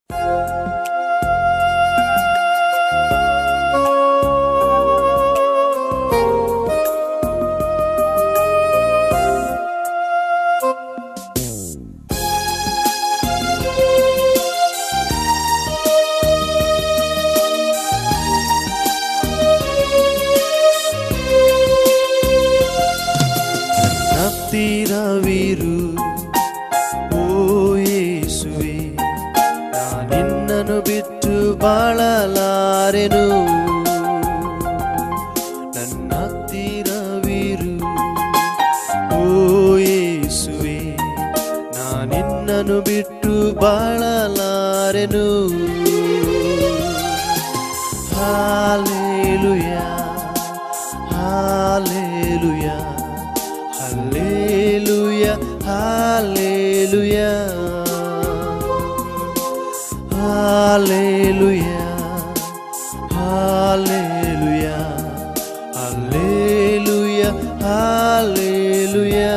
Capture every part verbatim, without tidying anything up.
ಹತ್ತಿರವಿರು ಓ ಯೇಸುವೆ, ನಾನಿನ್ನನ್ನು ಬಿಟ್ಟು ಬಾಳಲಾರೆನು. ನನ್ನ ಹತ್ತಿರವಿರು ಓ ಯೇಸುವೆ, ನಾನಿನ್ನನ್ನು ಬಿಟ್ಟು ಬಾಳಲಾರೆನು. Hallelujah hallelujah Hallelujah, hallelujah, hallelujah, hallelujah, hallelujah, hallelujah.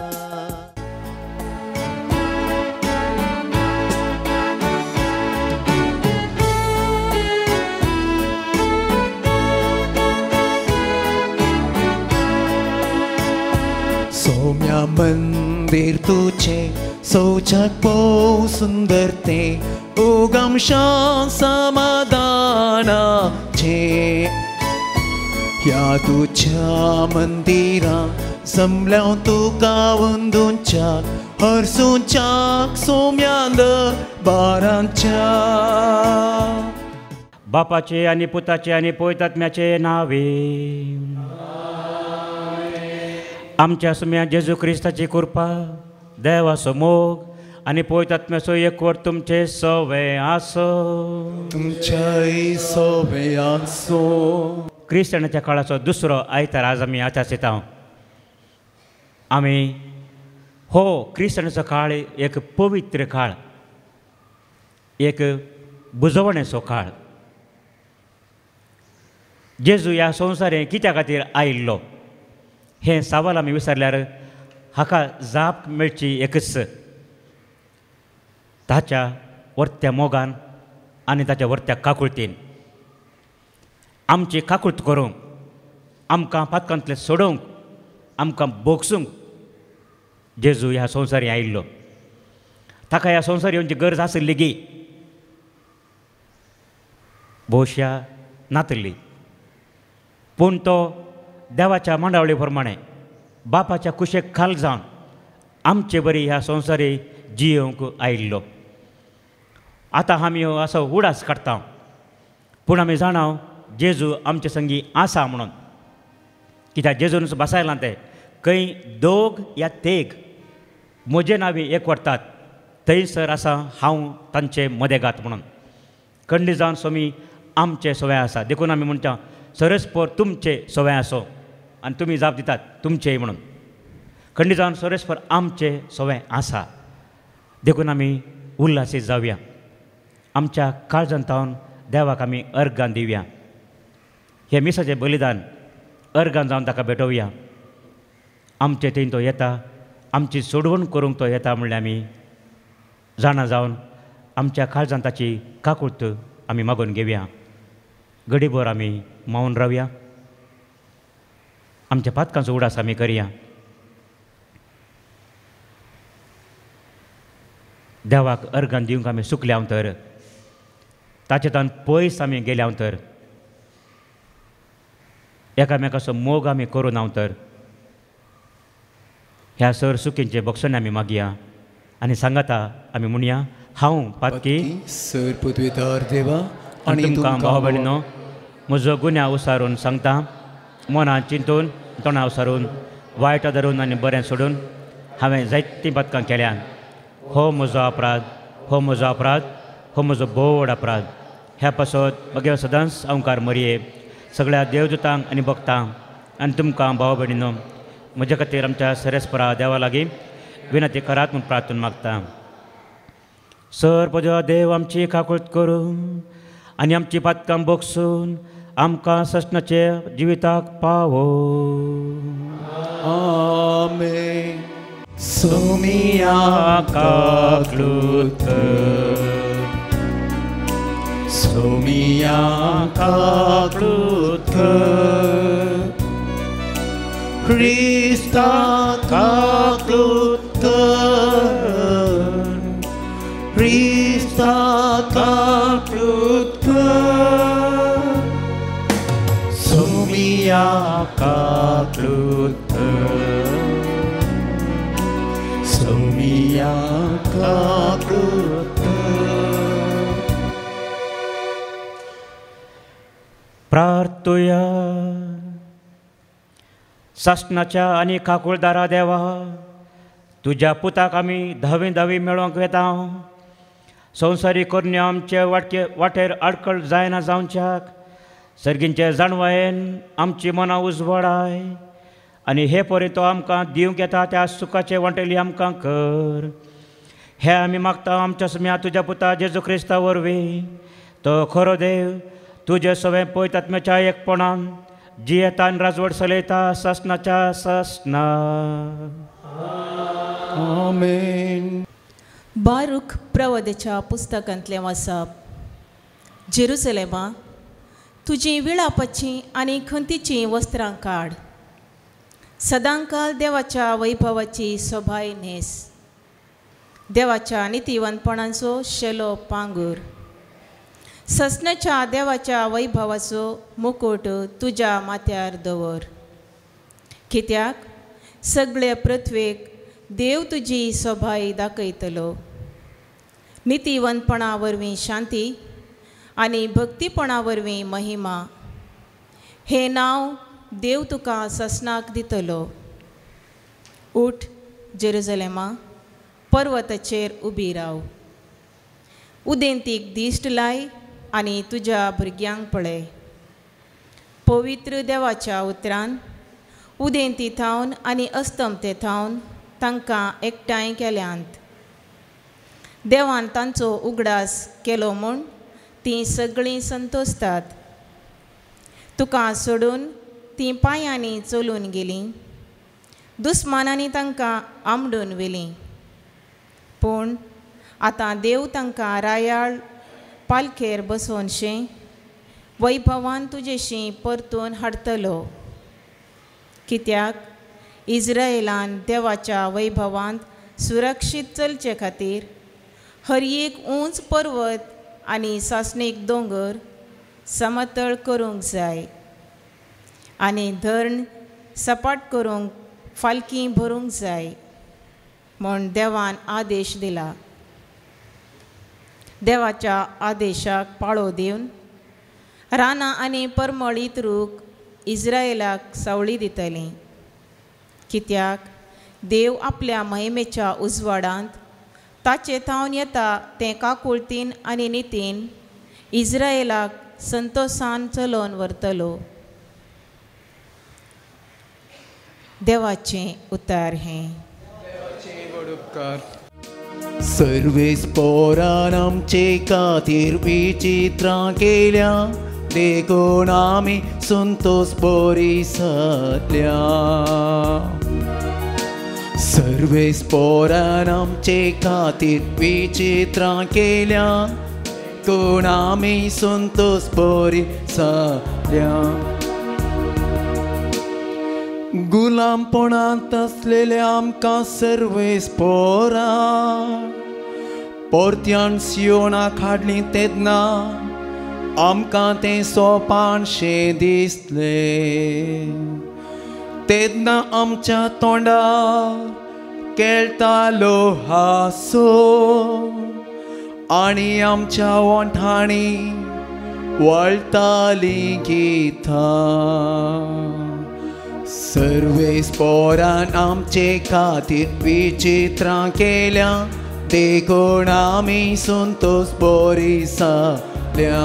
सौम्या मंदिर तुझे सोचक बहु सुंदर ते उगम शांत समाधानाचे. या तुझ्या मंदिरा जमल्या तुका वंदूच्या हरसूच्या सौम्यांद बारांच्या. बापाचे आणि पुताचे आणि पवित्रात्म्याचे नावे. आमच्या सुम्या जेजू ख्रिस्ताची कृपा, देवाचो मोग आणि पवित्रात्म्याचो एकवट तुमचे सवे आसो. तुमच्याय सवे आसो. क्रिस्तानाच्या काळाचो दुसरो आयतार आज आमी आतांचिता. आमी हो क्रिस्तानाचो काळ एक पवित्र काळ, एक बुजवणेचो काळ. जेजू ह्या संवसारांत कित्या खातीर आयिल्लो हें सवाल आमी विचारल्यार हाका जाप मेळची एकच, ताच्या वर्त्या मोगान आनी ताच्या वर्त्या काकुळटीन. आमची काकुळट करूंक, आमकां पातकांतले सोडोवंक, आमकां बोगसूंक जेजू ह्या संवसारी आयिल्लो. ताका ह्या संवसार येवची गरज आसली गी भोवश्या नातली, पूण तो देवाच्या मंडावळी प्रमाणे बापाच्या कुशेक खाल जावन आमचे बरी ह्या संवसारी जियोवंक आयिल्लो. आतां आमी हो असो उडास काडटा, पूण आमी जाणाव जेजू आमचे संगी आसा म्हणून. कित्याक जेजून बसायलां तें खंय दोग या तेग म्हजे नांवी एक व्हरतात थंयसर आसा हांव तांचे मदेगात म्हणून. खंडी जावन सोमी आमचे सवय आसा, देखून आमी म्हणटा सरस्पर तुमचे सवय आसो, आनी तुमी जाप दितात तुमचेय म्हणून. खंडी जावन सरस्पर आमचे सवय आसा, देखून आमी उल्हासीत जावया. आमच्या काळजांतावन देवाक आमी अर्गां दिवया. हे मिसाचें बलिदान अर्गां जावन ताका भेटोवया. आमचे थंय तो येता, आमची सोडवण करूंक तो येता म्हणल्यार आमी जाणा जावन आमच्या काळजांताची काकुळट आमी मागून घेवया. घडीभर आमी मावन रावया. आमच्या पातकांचो उडास आमी करया. देवाक अर्गां दिवंक आमी सुकल्या तर, ताचे तान पयस आमी गेल्या तर, एकामेकाचो मोग आमी करून हांव तर ह्या सर सुखींचे बक्षण आमी मागया. आनी सांगाता आमी म्हणया, हांव पातकी सर पदवीधर देवा आनी तुमकां भाव भयणीनो म्हजो गुन्या उसारून सांगता. मनांत चिंतून, तोंडां उसारून, वायट धरून आनी बरें सोडून हांवें जायतीं पातकां केल्यां. हो म्हजो अपराध, हो म्हजो अपराध, हो म्हजो बोड अपराध. ह्या पासत म्हगे सदांच अवकार मरये सगळ्या देवदूतांक आनी भक्तांक आनी तुमकां भाव भयणीनो म्हजे खातीर आमच्या सरस्परा देवा लागीं विनंती करात म्हूण प्रार्थना मागता. सर पद्या देव आमची काकुळट करून आनी आमची पातकां बोगसून आमकां सस्नाचे जिविताक पावो. आमेन. सोमिया काकुळट सोमिया काकृत Christa kakrut Christa kakrut Somiya kakrut Somiya kakrut प्रार्थूया. शासनाच्या आणि काकुळदारा देवा, तुझ्या पुताक आमी धावी धावी मेळोवंक वेता. संवसारीक करून आमचे वाटके वाटेर आडकळ जायना जावच्याक सर्गींचे जाणवायेन आमची मनां उजवाडाय आनी हे परी तो आमकां दिवंक येता त्या सुखाचे वांटेली आमकां कर. हे आमी मागता आमच्या सम्या तुज्या पुता जेजू क्रिस्ता वरवीं. तो खरो देव तुजे सगळे पवित्रात्म्याच्या एकपणान जियेता आनी राजवट चलयता शासनाच्या शासना. आमेन. बारूक प्रवदेच्या पुस्तकांतलें वाचप. जेरुसलेमा, तुजी विळापाची आनी खंतीची वस्त्रां काड. सदांकाल देवाच्या वैभवाची सोभाय न्हेस. देवाच्या नितीवंतपणाचो शेलो पांगूर. ससनाच्या देवाच्या वैभवाचो मुकुट तुज्या माथ्यार दवर. कित्याक सगळे पृथ्वेक देव तुजी सोभाय दाखयतलो. नितीवंतपणा वरवीं शांती आनी भक्तीपणा वरवीं महिमा. हे नांव देव तुका ससनाक दितलो. उठ जेरुसलेमा, पर्वताचेर उबी राव. उदेंतीक दिश्ट लाय आनी तुज्या भुरग्यांक पळय. पवित्र देवाच्या उतरान उदेंती थावन आनी अस्तमते थावन तांकां एकठांय केल्यांत. देवान तांचो उगडास केलो म्हूण तीं सगळीं संतोसतात. तुका सोडून तीं पांयांनी चलून गेलीं. दुस्मानांनी तांकां आमडून व्हेलीं. पूण आतां देव तांकां रायाळ पालखेर बसोवनशें वैभवान तुजेशी परतून हाडटलो. कित्याक इस्रायेलान देवाच्या वैभवांत सुरक्षीत चलचे खातीर हर एक उंच पर्वत आनी सासणीक दोंगर समतळ करूंक जाय आनी धरण सपाट करूंक फालकी भरूंक जाय म्हूण देवान आदेश दिला. देवाच्या आदेशाक पाळो दिवन रानां आनी परमळीत रूख इस्रायेलाक सावळी दितली. कित्याक देव आपल्या महिमेच्या उजवाडांत ताचे थावन येता तें काकुळतीन आनी नितीन इस्रायेलाक संतोषान चलोवन व्हरतलो. देवाचें उतार हें. सर्वेस पोरान आमचे खातीर विचित्रां केल्या. देखून आमी संतोष बरी जातल्या. सर्वेस पोरान आमचे खातीर विचित्रां केल्या. देखून आमी संतोष बरी जातल्या. गुलामपणांत असलेले आमकां सर्वेस पोरां परत्यान सियोनाक हाडलीं तेन्ना आमकां तें सोपानशें दिसलें. तेन्ना आमच्या तोंडार केळटालो हांसो आनी आमच्या ओंठांनी वळटालीं गितां. सर्वेस पोरान आमचे खातीर विचित्रां केल्या. देखून आमी संतोष बरी जातल्या.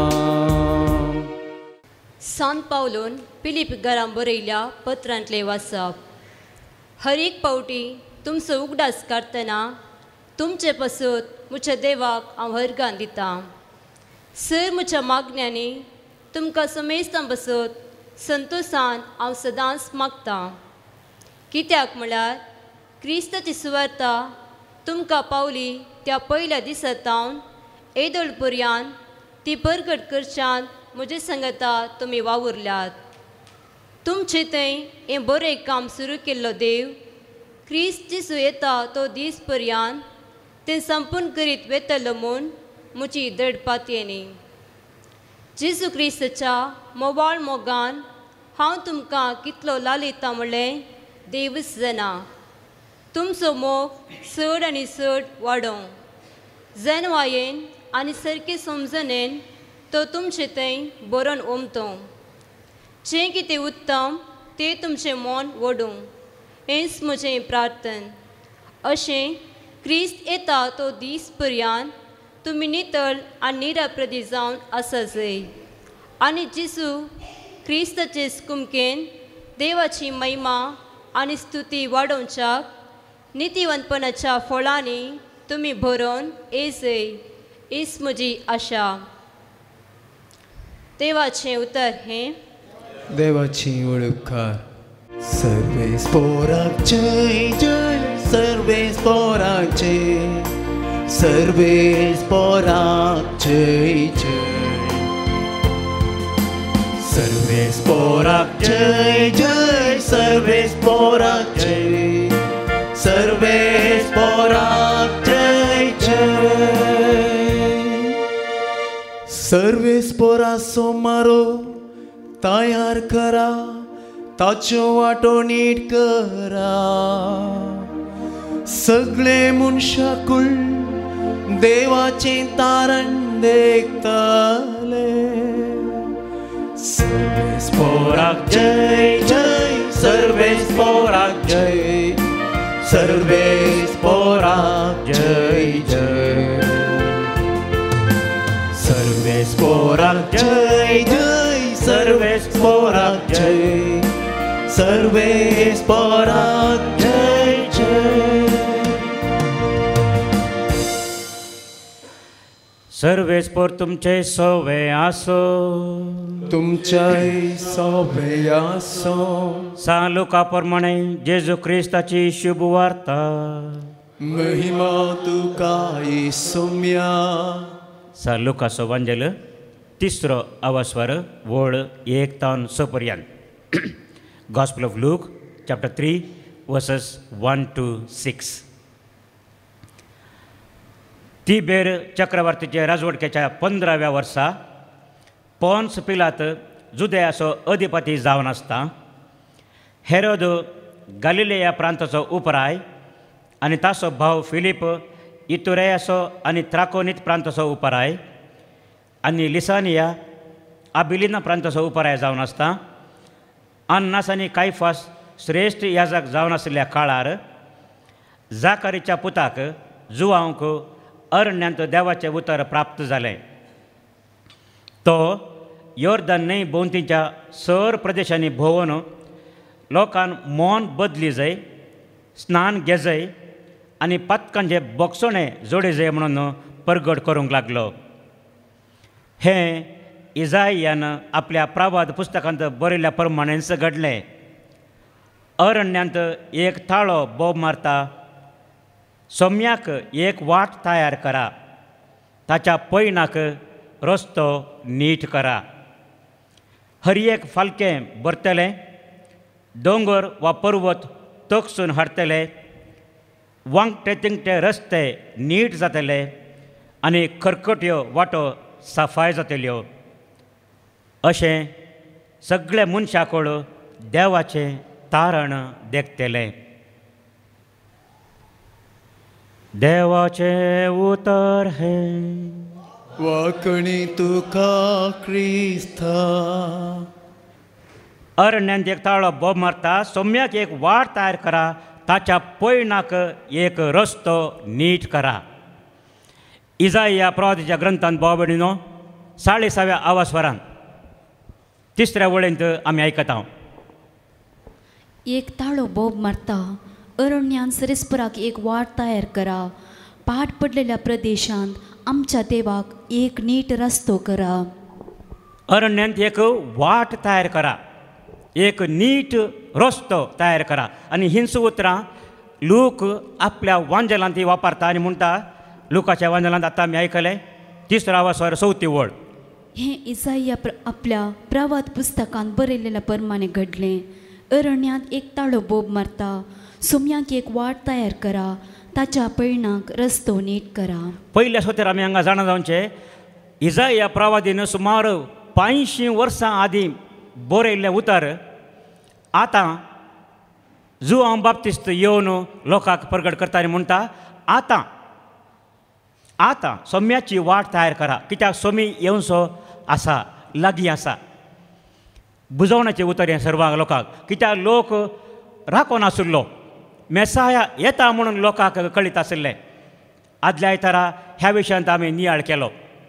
सांत पावलोन पिलीप घरां बरयल्या पत्रांतले वाचप. हर एक पावटी तुमचो उगडास काडटना तुमचे पसत म्हज्या देवाक हांव हरगान दितां. सर म्हज्या मागण्यांनी तुमकां समेस्तां बसत संतोशान हांव सदांच मागतां. कित्याक म्हळ्यार क्रिस्ताची सुवार्ता तुमकां पावली त्या पयल्या दिसा सावन येदोळ पर्यान ती परगट करच्यान म्हजे सांगता तुमी वावुरल्यात. तुमचे थंय हें बरें काम सुरू केल्लो देव क्रिस्त जिसू येता तो दीस पर्यंत तें संपूर्ण करीत वेतलो म्हूण म्हजी दडपातयेनी. जेजू क्रिस्ताच्या मोवाळ मोगान हांव तुमकां कितलो लालयता म्हणलें देवच जाणा. तुमचो मोग चड आनी चड वाडों. जनवायेन आनी सारके समजणेन तो तुमचे थंय बरोवन ओमतो. जें कितें उत्तम तें तुमचें मन वडूं हेंच म्हजें प्रार्थन. अशें क्रिस्त येता तो दीस पर्यंत तुमी नितळ आनी निराप्रदी जावन आसा जाय आनी जेजू क्रिस्ताचे कुमकेन देवाची महिमा आनी स्तुती वाडोवच्याक नितीवंतपणाच्या फळांनी तुमी भरोवन येजय हीच म्हजी आशा. देवाचें उतर हें देवाची वळखकार. सर्वेस्पोराक जय जय सर्वेस्पोराक जय सर्वेस्पोराक जय जय सर्वेस्पोराक जय जय सर्वेस्पोराक जय सर्वेस्पोराक जय जय. सर्वेस्पोरा सोमारो तयार करा ताचो वाटो नीट करा. सगळे मनशाकुळ देवाचें तारण देखतले. सर्वेस्पोराक जय जय सर्वेस्पोराक जय सर्वेस्पोराक जय जय सर्वेस्पोराक जय जय सर्वेस्पोराक जय सर्वेस्पोराक जय जय. सर्वेस्पोर तुमचे सवे आसो. तुमच्याय सवे आसो. सांलुका प्रमाणे जेजू क्रिस्ताची शुभ वार्ता. महिमा तुका येसुम्या. सांलुकाचो वांजेल तिसरो अवस्वर वळ एक तावन स पर्यंत. Gospel of Luke chapter three verses one two six. तिबेर चक्रवर्तीचे राजवटकेच्या पंदराव्या वर्सा पोन्स पिलात जुदेयाचो अधिपती जावन आसता. हेरोद गलिलेया प्रांताचो उपराय आनी ताचो भाव फिलीप इतुरेयाचो आनी त्राकोनीत प्रांताचो उपराय आनी लिसानिया आबिलिना प्रांताचो उपराय जावन आसता. अन्नास आनी कायफास श्रेश्ठ याजक जावन आशिल्ल्या काळार जाकारीच्या पुताक जुवांक अरण्यांत देवाचें उतर प्राप्त जालें. तो योर्दान न्हंय भोंवतीच्या सर प्रदेशांनी भोंवून लोकांन मोन बदली जाय, स्नान घे जाय आनी पातकांचे बोगसोणे जोडे जाय म्हणून परगट करूंक लागलो. हें इजायान आपल्या प्रवाद पुस्तकांत बरयल्ल्या प्रमाणेच घडलें. अरण्यांत एक थाळो बोब मारता. सोम्याक एक वाट तयार करा. ताच्या पैनाक रस्तो नीट करा. हरयेक फालकें भरतलें. दोंगर वा पर्वत तोखसून हाडटले. वांगटे तिंगटे रस्ते नीट जातले आनी खरकट्यो वाटो सफाय जातल्यो. अशें सगळे मनशाकोळ देवाचें तारण देखतलें. देवाचें उतर हें. वाकणी तुका क्रिस्ता. अरण्यांत एक ताळो बोब मारता. सोम्याक एक वाट तयार करा. ताच्या पैनाक एक रस्तो नीट करा. इजाया प्रवादीच्या ग्रंथांत बोबडिनो साडेसाव्या आवास्वरांत तिसऱ्या वळेंत आमी आयकता. एक ताळो बोब मारता. अरण्यान सरेस्पराक एक वाट तयार करा. पाड पडलेल्या प्रदेशांत आमच्या देवाक एक नीट रस्तो करा. अरण्यांत एक वाट तयार करा. एक नीट रस्तो तयार करा. आनी हिंच उतरां लोक आपल्या वांजलांत ती वापरता आनी म्हणटा. लुकाच्या वांजलांत आतां आमी आयकलें तिसरो आवास्वर चवथी वळ. हें इसाया प्र आपल्या प्रवाद पुस्तकांत बरयलेल्या प्रमाणे घडलें. अरण्यांत एक ताळो बोब मारता, सुमयांक एक वाट तयार करा, ताच्या पैणाक रस्तो नीट करा. पयल्या सोतेर आमी हांगा जाणा जावचें, इसाया प्रवादीन सुमार पांयशीं वर्सां आदीं बरयल्लें उतर आतां जुआंव बाप्तिस्त येवन लोकांक प्रगट करता आनी म्हणटा, आतां आतां सोम्याची वाट तयार करा, कित्याक सोमी येवचो आसा, लागीं आसा. बुजोवणाचें उतर हें सर्वांक लोकांक, कित्याक लोक राखोन आशिल्लो मेसाया येता म्हणून लोकांक कळीत आशिल्लें. आदल्या आयतारा ह्या विशयांत आमी नियाळ केलो.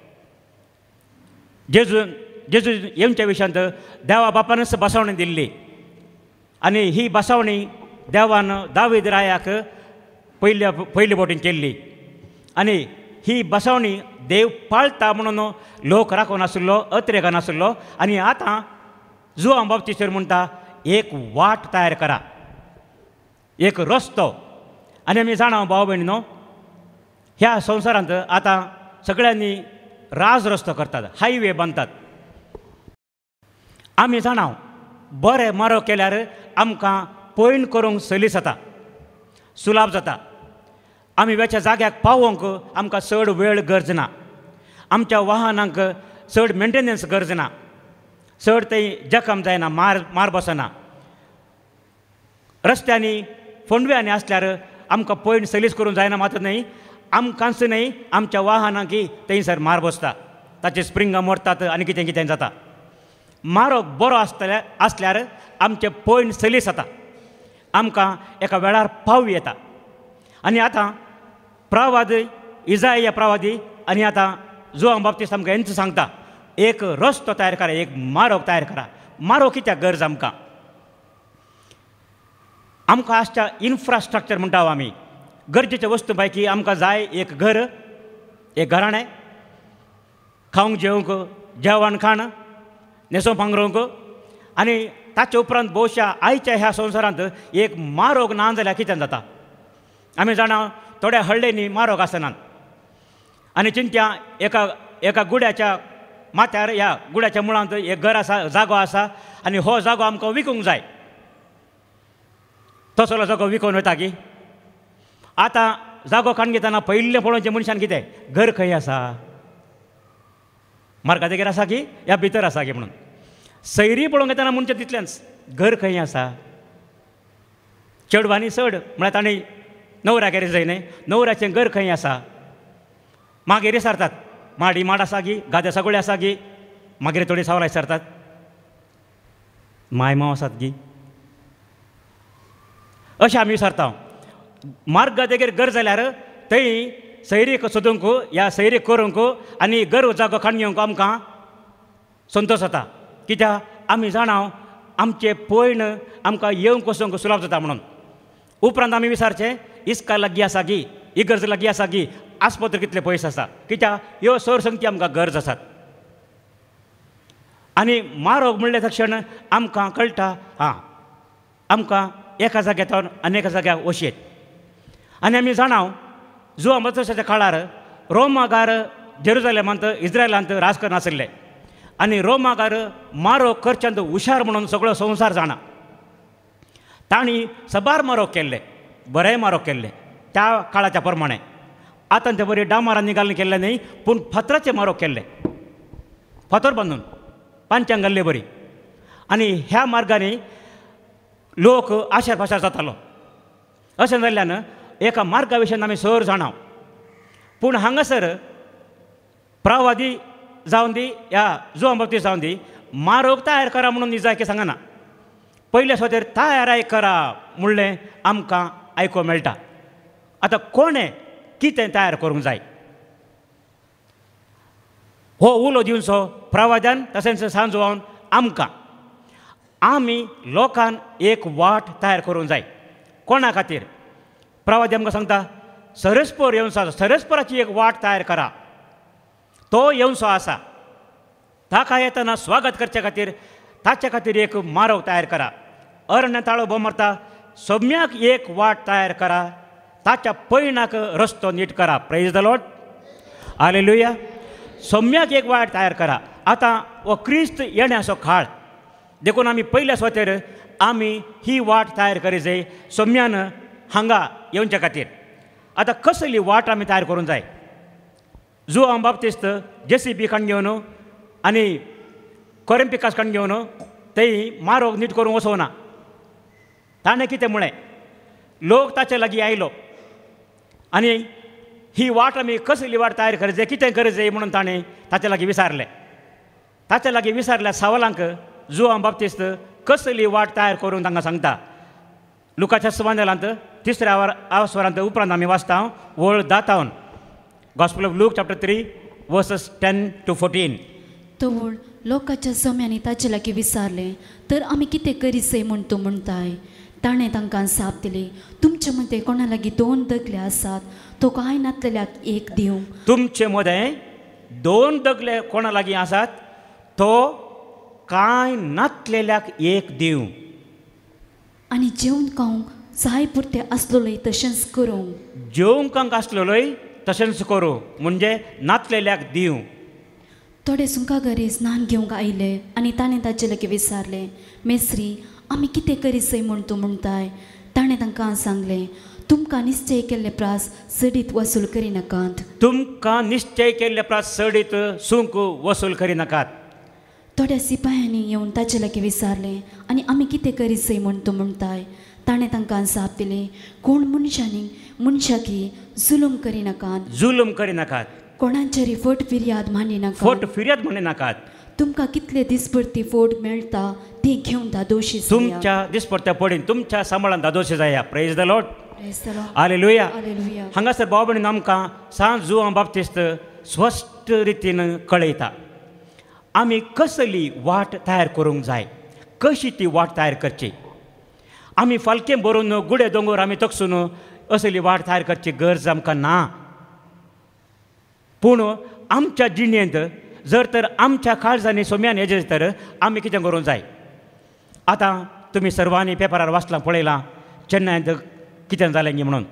जेजू जेजू येवच्या विशयांत देवा बापानच बसवणी दिल्ली आनी ही बसवणी देवान दावीद रायाक पयल्या पयली बोटीन केल्ली आनी ही बसवणी देव पाळटा म्हणून लोक राखोन आशिल्लो, अत्रेक नाशिल्लो. आनी आतां जुआंव बाप्तिस्तार म्हणटा, एक वाट तयार करा, एक रस्तो. आनी आमी जाणा भाव भयणीनो, ह्या संवसारांत आतां सगळ्यांनी राज रस्तो करतात, हायवे बांदतात. आमी जाणा बरें मारो केल्यार आमकां पयण करूंक सलीस जाता, सुलाभ जाता. आमी वेच्या जाग्याक पावोवंक आमकां चड वेळ गरज ना, आमच्या वाहनांक चड मेंटेनन्स गरज ना, चड थंय जखम जायना, मार मार बसना. रस्त्यांनी फोंडव्यांनी आसल्यार आमकां पयण सलीस करूंक जायना मात न्हय, आमकांच न्हय आमच्या वाहनांकी थंयसर मार बसता, ताचे स्प्रिंगां मोडटात आनी कितें कितें जाता. मारो बरो आसतल्या आसल्यार आमचें पयण सलीस जाता, आमकां एका वेळार पाव येता. आनी आतां प्रवाद इसाया प्रवादी आनी आतां जुआंव बाप्तिस्त आमकां हेंच सांगता, एक रस्तो तयार करा, एक मारो तयार करा. मारो कित्याक गरज आमकां? आमकां आसच्या इन्फ्रास्ट्रक्चर म्हणटा आमी, गरजेच्या वस्तू पैकी आमकां जाय एक घर, एक घराणें, खावंक जेवंक जेवण खाण, न्हेसोवंक पांघरूंक. आनी ताचे उपरांत भोवशा आयच्या ह्या संवसारांत एक मारोग ना जाल्यार कितें जाता? आमी जाणा थोड्या हळडेनी मारोग आसनात आनी चिंत्या एका एका गुड्याच्या माथ्यार, ह्या गुड्याच्या मुळांत एक घर आसा, जागो आसा आनी हो जागो आमकां विकूंक जाय. तसलो जागो विकून वता की? आतां जागो काडून घेतना पयलें पळोवचें मनशान कितें, घर खंय आसा, मार्गा देगेर आसा की ह्या भितर आसा की म्हणून. सैरी पळोवंक येतना मनशां तितलेंच, घर खंय आसा. चेडवांनी चड म्हळ्यार ताणें न्हवऱ्यागेर जाय न्हय, न्हवऱ्याचें घर खंय आसा. मागीर विचारतात, माडी माड आसा गी, गाद्या सगळे आसा गी. मागीर थोडी सावराय विचारतात, माय मांव आसात गी. अशें आमी विचारता. मार्गा देगेर घर जाल्यार थंय सैरीक सोदूंक, ह्या सैरीक करूंक आनी घर जागो काडून घेवंक आमकां संतोश जाता. कित्याक आमी जाणा आमचें पयण आमकां येवंक वचूंक सुलाभ जाता म्हणून. उपरांत आमी विचारचें, इस्का लागीं आसा गी, इगर्ज लागीं आसा गी, आस्पत्र कितले पयस आसा. कित्याक ह्यो सरसंगती आमकां गरज आसात. आनी मारोग म्हणले तक्षण आमकां कळटा, हां आमकां एका जाग्यार आनी एका जाग्यार वशेत. आनी आमी जाणा जुआंव बाप्तिस्ताच्या काळार रोमागार जेरुजालेमांत इस्रायलांत राज करनाशिल्ले आनी रोमागार मारो करच्यांत हुशार म्हणून सगळो संवसार जाणा. तांणी सबार मारो केल्ले, बरें मारो केल्ले त्या काळाच्या प्रमाणे. आतां ते बरे डामारांनी घालून केल्ले न्हय, पूण फातराचे मारो केल्ले, फातर बांदून पांच्यान घाल्ले बरी. आनी ह्या मार्गांनी लोक आशार पाशार जातालो. अशें जाल्ल्यान एका मार्गा विशयान आमी सर जाणा. पूण हांगासर प्रवादी जावन दी ह्या जुआंव बाप्तिस्त जावन दी मारोग तयार करा म्हणून जाय की सांगना. पयल्या सुवातेर तयाराय करा म्हणलें आमकां आयकूंक मेळटा. आतां कोणें कितें तयार करूंक जाय हो उलो दिवचो प्रवाद्यान, तशेंच सांजोवन आमकां. आमी लोकांन एक वाट तयार करूंक जाय. कोणा खातीर? प्रवादी आमकां सांगता, सरस्पर येवचो आसा, सरस्पराची एक वाट तयार करा. तो येवचो आसा, ताका येतना स्वागत करचे खातीर ताचे खातीर एक मारो तयार करा. अरण्य ताळो भोव मारता, सोम्याक एक वाट तयार करा, ताच्या पैणाक रस्तो नीट करा. Praise the lord, hallelujah. सोम्याक एक वाट तयार करा. आतां हो क्रिस्त येण्याचो काळ देखून आमी पयल्या सुवातेर आमी ही वाट तयार करी जाय सोम्यान हांगा येवच्या खातीर. आतां कसली वाट आमी तयार करूंक जाय. जुआंव बाप्तिस्त जेसीबी काण घेवन आनी कोरिंपिकास काण घेवन थंय मारोग नीट करूंक वचोना. ताणें कितें म्हळें, लोक ताचे लागीं आयलो आनी ही वाट आमी कसली वाट तयार करी जाय, कितें करी जाय म्हणून ताणें ताचे लागीं विचारलें. ताचे लागीं विचारल्या सवालांक जुआंव बाप्तिस्त कसली वाट तयार करून तांकां सांगता. लुकाच्या सुवांदेलांत तिसऱ्या आवस्वरांत उपरांत आमी वाचता वळ दातावन gospel of Luke chapter three verses ten to fourteen. तवळ लोकांच्या सोम्यांनी ताचे लागीं विचारलें तर आमी कितें करी जाय म्हूण तूं म्हणटाय. ताणें तांकां साप दिली, तुमचे मदें कोणा लागीं दोन दगले आसात तो कांय नातलेल्याक एक दिवं. तुमचे मदें दोन दगले कोणा लागीं आसात तो कांय नातलेल्याक एक दिवं. आनी जेवण खावंक जाय पुरतें आसलोलय तशेंच करूं. जेवंक आसलेलोय तशेंच करूं म्हणजे नातलेल्याक दिवं. थोडे सुंकागरे स्नान घेवंक आयले आनी ताणें ताचे लागीं विचारलें, मेस्त्री आमी कितें करी जाय म्हूण तूं म्हणटाय. ताणें तांकां सांगलें, तुमकां निश्चय केल्ले प्रास सडीत वसूल करिनाकात. तुमकां निश्चय केल्ले प्रास सडीत सूंक वसूल करिनाकात. थोड्या सिपायांनी येवन ताचे लागीं विचारलें आनी आमी कितें करी जाय म्हूण तूं म्हणटाय. ताणें तांकां साप दिलें, कोण मनशांनी मनशाकी जुलूम करिनाकात. जुलूम करिनाकात. कोणाचेरी फट फिर्याद मानिनाकात. फट फिर्याद म्हणिनाकात. तुमकां कितले दिसभरती फोट मेळटा ती घेवन दादोशी तुमच्या दिसपट्ट्या पडीन तुमच्या सांबाळान दादोशी जाया. Praise the lord. Hallelujah. Hallelujah. हांगासर बाबणीन आमकां सांत जुआंव बाप्तिस्त स्पश्ट रितीन कळयता आमी कसली वाट तयार करूंक जाय, कशी ती वाट तयार करची. आमी फालकें बरोवन गुडे दोंगर आमी तकसून असली वाट तयार करची गरज आमकां ना. पूण आमच्या जिणेंत जर तर आमच्या काळजांनी सोम्यान हेजेर तर आमी कितें करूंक जाय. आतां तुमी सर्वांनी पेपरार वाचलां पळयलां चेन्नयंत कितें जालें गे म्हणून.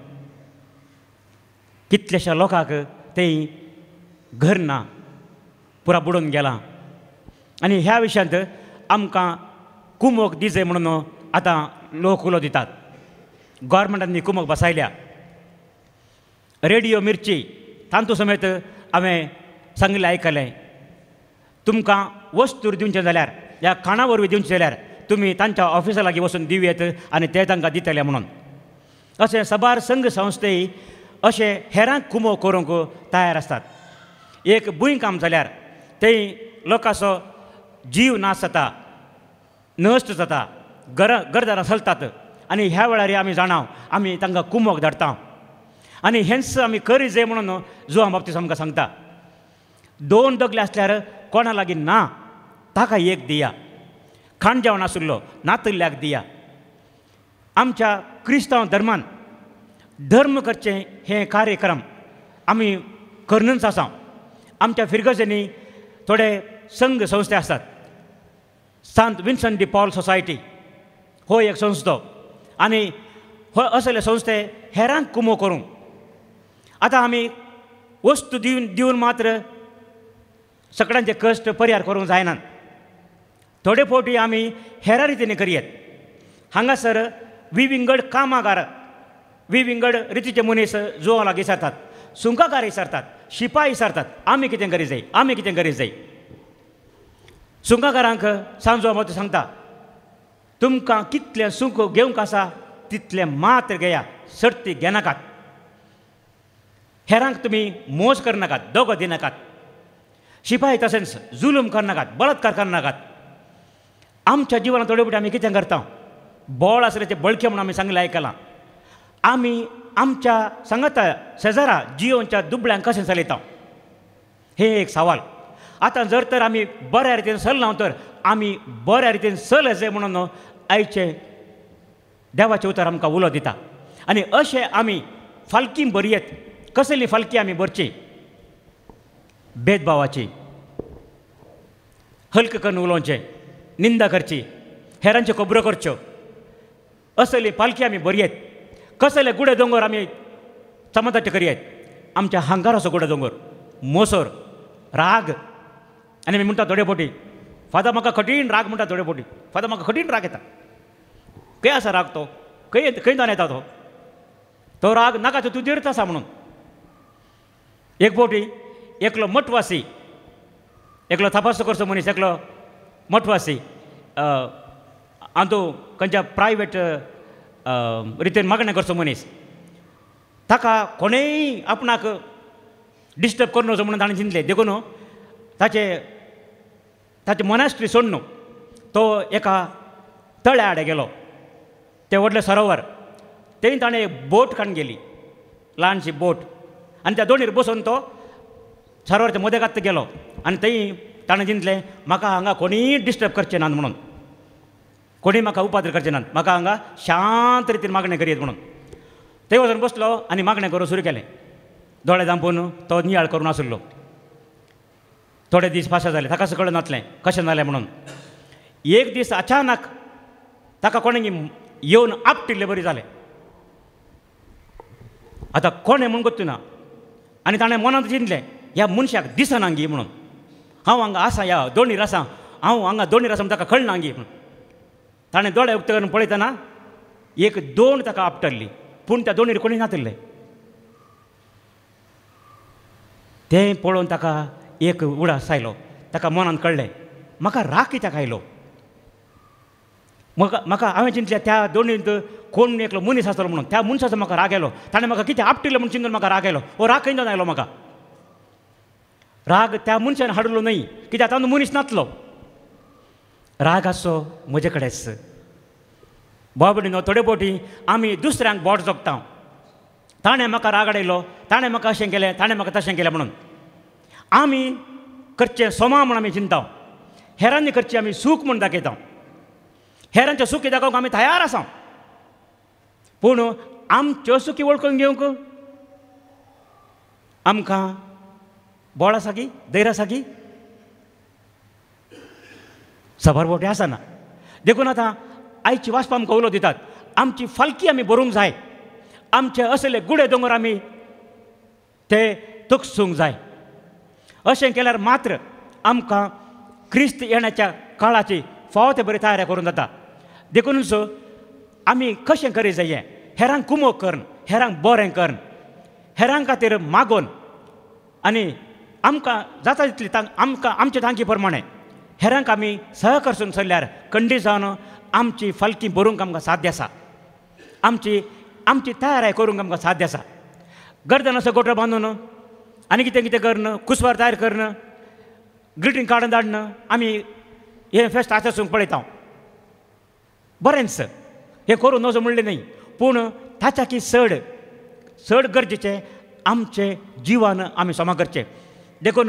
कितलेशा लोकांक तें घर ना, पुरा बुडून गेलां. आनी ह्या विशयांत आमकां कुमोक दिजय म्हणून आतां लोक उलो दितात. गोवोरमेंटांनी कुमोक बसयल्या. रेडिओ मिर्ची तांतू समेत हांवें सांगलें आयकलें, तुमकां वस्तूर दिवचें जाल्यार ह्या खाणा वरवीं दिवचें जाल्यार तुमी तांच्या ऑफिसा लागीं वचून दिवयेत आनी ते तांकां दितले म्हणून. अशें सबार संघ संस्थेय अशें हेरांक कुमो करूंक तयार आसतात. एक भुंय काम जाल्यार थंय लोकांचो जीव नाश जाता, नश्ट जाता, घर घरदारां चलतात आनी ह्या वेळार आमी जाणाव आमी तांकां कुमोक धाडटा. आनी हेंच आमी करी जाय म्हणून जुआंव बाप्तिस्त आमकां सांगता. दोन दगले आसल्यार कोणा लागीं ना ताका एक दिया. खाण जेवण आशिल्लो नातल्ल्याक दिया. आमच्या क्रिस्तांव धर्मान धर्म करचें हें कार्यक्रम आमी करनूच आसा. आमच्या फिरगजेनी थोडे संघ संस्थे आसात. सांत विन्संट डी पॉल सोसायटी हो एक संस्थो आनी हो असले संस्थे हेरांक कुमो करूंक. आतां आमी वस्तू दिवन दिवन मात्र सगळ्यांचे कश्ट परिहार करूंक जायनात. थोडे फावटी आमी हेरा रितीने करयेत. हांगासर विविंगड कामागार विविंगड रितीचे मनीस जुआंव लागीं सरतात, सुंकाकार विचारतात, शिपाई विचारतात आमी कितें करी जाय, आमी कितें करी जाय. सुंकाकारांक सांजो मत सांगता, तुमकां कितलें सुंक घेवंक आसा तितलें मात्र घेया, सर्ती घेनाकात. हेरांक तुमी मोज करनाकात, दोगो दिनाकात. शिपाई तशेंच जुलूम करनाकात, बळात्कार करनाकात. आमच्या जिवनांत थोडे फावटी आमी कितें करता, बोळ आसल्याचें बळके म्हणून आमी सांगलें आयकलां. आमी आमच्या सांगाता शेजारा जियोच्या दुबळ्यांक कशें चलयता हे एक सवाल. आतां जर तर आमी बऱ्या रितीन चलना तर आमी बऱ्या रितीन चल जाय म्हणून आयचे देवाचें उतर आमकां उलो दिता. आनी अशें आमी फालकी बरयेत. कसली फालकी आमी भरची, भेदभावाची, हलक करून उलोवचें, निंदा करची, हेरांच्यो खबरो करच्यो, असली फालकी आमी बरयेत. कसले गुडे दोंगर आमी समाजाचे करयेत. आमच्या हांगार असो गुडे दोंगर, मोसोर, राग, आनी आमी म्हणटा थोडे फावटी फादर म्हाका कठीण राग म्हणटा थोडे फावटी फादर म्हाका कठीण राग येता. खंय आसा राग तो खंय खंय जावन येता तो तो राग नाका तो तूं देरत आसा म्हणून. एक फावटी एकलो मठवासी एकलो तपास करचो मनीस एकलो मठवासी आनी खंयच्या प्रायवेट रितीन मागणें करचो मनीस ताका कोणेय आपणाक डिस्टर्ब करूं नजो म्हणून ताणें चिंतलें. देखून ताचे ताचे मोनास्ट्री सोडून तो एका तळ्या आडे गेलो. ते व्हडलें सरोवर थंय ताणें एक बोट काडून गेली ल्हानशी बोट आनी त्या दोणीर बसून तो सरोवराच्या मदेगात गेलो आनी थंय ताणें चिंतलें म्हाका हांगा कोणीय डिस्टर्ब करचें नात म्हणून कोणी म्हाका उपाद्र करचें नात म्हाका हांगा शांत रितीन मागणें करीत म्हणून. थंय वचून बसलो आनी मागणें करूं सुरू केलें. दोळे धांपून तो नियाळ करून आसलो. थोडे दीस पास जाले ताका कळून नासलें कशें जालें म्हणून. एक दीस अचानक ताका कोणें येवन आपटिल्लें बरी जालें. आतां कोणें म्हूण गोत्तू ना आनी ताणें मनांत चिंतलें ह्या मनशाक दिसना गी म्हणून हांव हांगा आसा ह्या दोणीर आसा हांव हांगा दोणीर आसा म्हूण ताका कळना गी म्हणून. ताणें दोळे उक्ते करून पळयतना एक दोण ताका आपटल्ली पूण त्या दोणीर कोणी नासलें. तें पळोवन ताका एक उडास आयलो. ताका मनांत कळ्ळें म्हाका राग कित्याक आयलो. म्हाका म्हाका हांवें चिंतलें त्या दोणींत कोण एकलो मनीस आसलो म्हणून त्या मनशाचो म्हाका राग आयलो. ताणें म्हाका कितें आपटिल्लें म्हणून चिंतून म्हाका राग आयलो. हो राग खंयच्यान आयलो म्हाका. राग त्या मनशान हाडलो न्हय कित्याक तातूंत मनीस नासलो. राग आसचो म्हजे कडेच. बाबडीनो थोडे फावटी आमी दुसऱ्यांक बोट जोगता ताणें म्हाका राग हाडयलो ताणें म्हाका अशें केलें ताणें म्हाका तशें केलें म्हणून. आमी करचें सोमा म्हूण आमी चिंता हेरांनी करचें आमी सूख म्हूण दाखयता. हेरांचें सूख दाखोवंक आमी तयार आसा पूण आमच्यो सुखी वळखून घेवंक आमकां बोळ आसा गी धैर्य आसा गी सबर बोटे आसना. देखून आतां आयची वाचपां आमकां उलो दितात आमची फालकी आमी बरोवंक जाय. आमचे असले गुडे दोंगर आमी ते तोखसूंक जाय. अशें केल्यार मात्र आमकां क्रिस्त येण्याच्या काळाची फाव ते बरी तयारी करूंक जाता. देखूनच आमी कशें करी जाय हेरांक कुमोग करन हेरांक बरें करन हेरां खातीर मागोन आनी आमकां जाता तितली आमकां आमचे तांकी प्रमाणें हेरांक आमी सहकर्सून चल्ल्यार खंडीत जावन आमची फालकी बरोवंक आमकां साध्य आसा. आमची आमची तयारी करूंक आमकां साध्य आसा. गर्दन असो गोठो बांदून आनी कितें कितें करन कुसवार तयार करन ग्रिटींग कार्ड धाडन आमी हें फेस्त आसोवंक पळयता. बरेंच हें करूं नजो म्हणलें न्हय पूण ताच्या की चड चड गरजेचें आमचें जिवन आमी सोमा करचें. देखून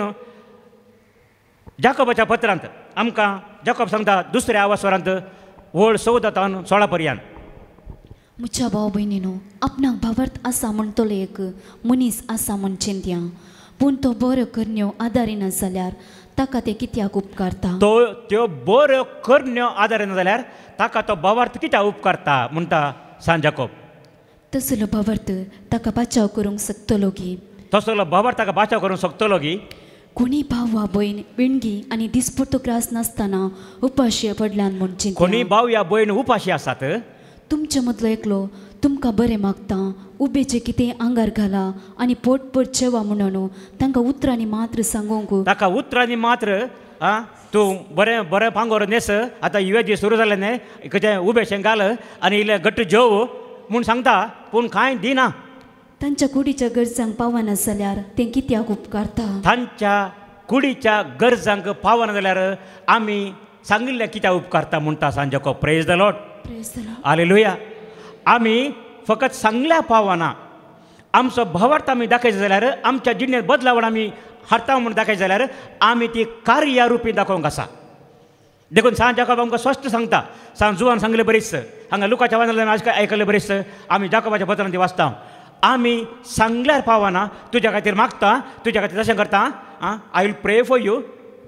जाकोबाच्या पत्रांत आमकां जाकोब सांगता दुसऱ्या वासरांत वळ चवदांतान सोळा पर्यंत म्हज्या भाव भयणीनो आपणाक भावार्थ आसा म्हूण तो एक मनीस आसा म्हूण चिंतया पूण तो बऱ्यो करण्यो आदारिना जाल्यार ताका ते कित्याक उपकारता. तो त्यो बऱ्यो करण्यो आदारिना जाल्यार ताका तो भावार्थ कित्याक उपकारता म्हणटा सांत जाकोब. तसलो भावार्थ ताका बचाव करूंक शकतलो गी. तसलो भावार्थ ताका बचाव करूंक शकतलो गी. कोणी भाव वा भयण विणगी आनी दिसपट्टो त्रास नासतना उपाशी पडल्यान म्हूण चिंतया. कोणी भाव या भयण उपाशी आसात तुमचे मदलो एकलो तुमकां बरें मागता उबेचें कितें आंगार घाला आनी पोटपोट चेवा म्हणून तांकां उतरांनी मात्र सांगूंक ताका उतरांनी मात्र आं तूं बरें बरें भांगोर न्हेस आतां युए दीस सुरू जाले न्ही कितें उबेशें घाल आनी इल्लें घट्ट जेव म्हूण सांगता पूण कांय दिना. तांच्या कुडीच्या गरजांक पावना जाल्यार तें कित्याक उपकारता. तांच्या कुडीच्या गरजांक पावना जाल्यार आमी सांगिल्लें कित्याक उपकारता म्हणटा सांत जाकोब. Praise the lord. हालेलुया. आमी फकत सांगल्या पावना आमचो भावार्थ आमी दाखयचो जाल्यार आमच्या जिणेंत बदलावण आमी हाडटा म्हूण दाखयचो जाल्यार आमी ती कार्या रुपी दाखोवंक आसा. देखून सांत जाकोब आमकां स्पश्ट सांगता. सांत जुवान सांगलें बरीच हांगा लुकाच्या वाचनांतल्यान आज आयकलें बरीच आमी जाकोबाच्या पत्रांत ती वाचता. आमी सांगल्यार पावना तुज्या खातीर मागता तुज्या खातीर तशें करता आं I will pray for you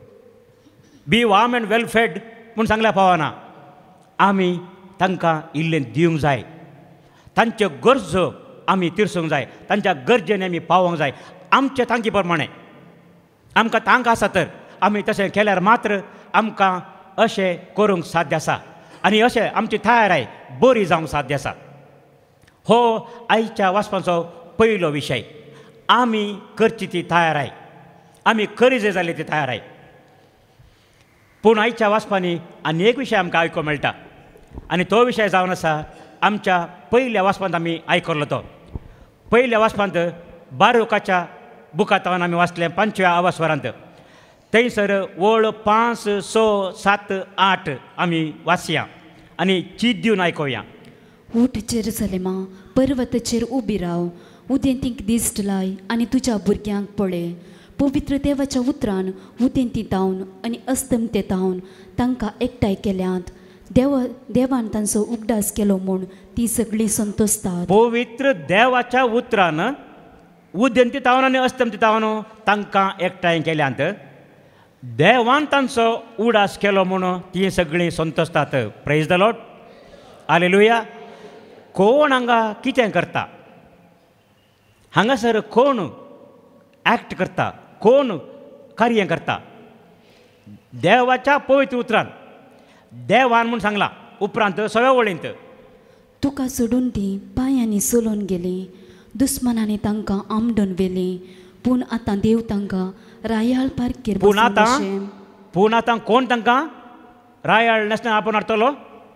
be warm and well fed म्हूण सांगल्यार पावना. आमी तांकां इल्लें दिवंक जाय. तांच्यो गरजो आमी तिरसूंक जाय. तांच्या गरजेन आमी पावोंक जाय. आमच्या तांकी प्रमाणें आमकां तांक आसा तर आमी तशें केल्यार मात्र आमकां अशें करूंक साध्य आसा आनी अशें आमची थाराय बरी जावंक साध्य आसा. हो आयच्या वाचपाचो पयलो विशय. आमी करची ती थाराय, आमी खरी जे जाली ती थाराय. पूण आयच्या वाचपांनी आनी एक विशय आमकां आयकूंक मेळटा आनी तो विशय जावन आसा आमच्या पयल्या वाचपांत आमी आयकल्लो तो. पयल्या वाचपांत बारुकाच्या बुकांत आमी वाचलें पंचव्या आवास्वरांत. थंयसर वळ पांच स सात आठ आमी वाचया आनी चीत दिवन आयकुया. उठ जेरुसलेमा, पर्वताचेर उबी राव, उदेंतीक दिश्ट लाय आनी तुज्या भुरग्यांक पळय. पवित्र देवाच्या उतरान उदेंती तावन आनी अस्तमते तावन तांकां एकठांय केल्यांत. देव देवान तांचो उगडास केलो म्हूण ती सगळीं संतोसतात. पवित्र देवाच्या उतरान उदेंती तावन आनी अस्तमते तावन तांकां एकठांय केल्यांत. देवान तांचो उगडास केलो म्हूण ती सगळीं संतोसतात. Praise the lord. हालेलुया. कोण हांगा कितें करता? हांगासर कोण एक्ट करता? कोण कार्य करता? देवाच्या पवित्र उतरान देवान म्हूण सांगलां. उपरांत सगळ्या वळींत तुका सोडून ती पांयांनी सोलून गेली, दुस्मनांनी तांकां आमडून व्हेली. पूण आतां देव तांकां रायाळ पारकेर पूण आतां पूण आतां कोण तांकां रायाळ नेसना आपण हाडटलो?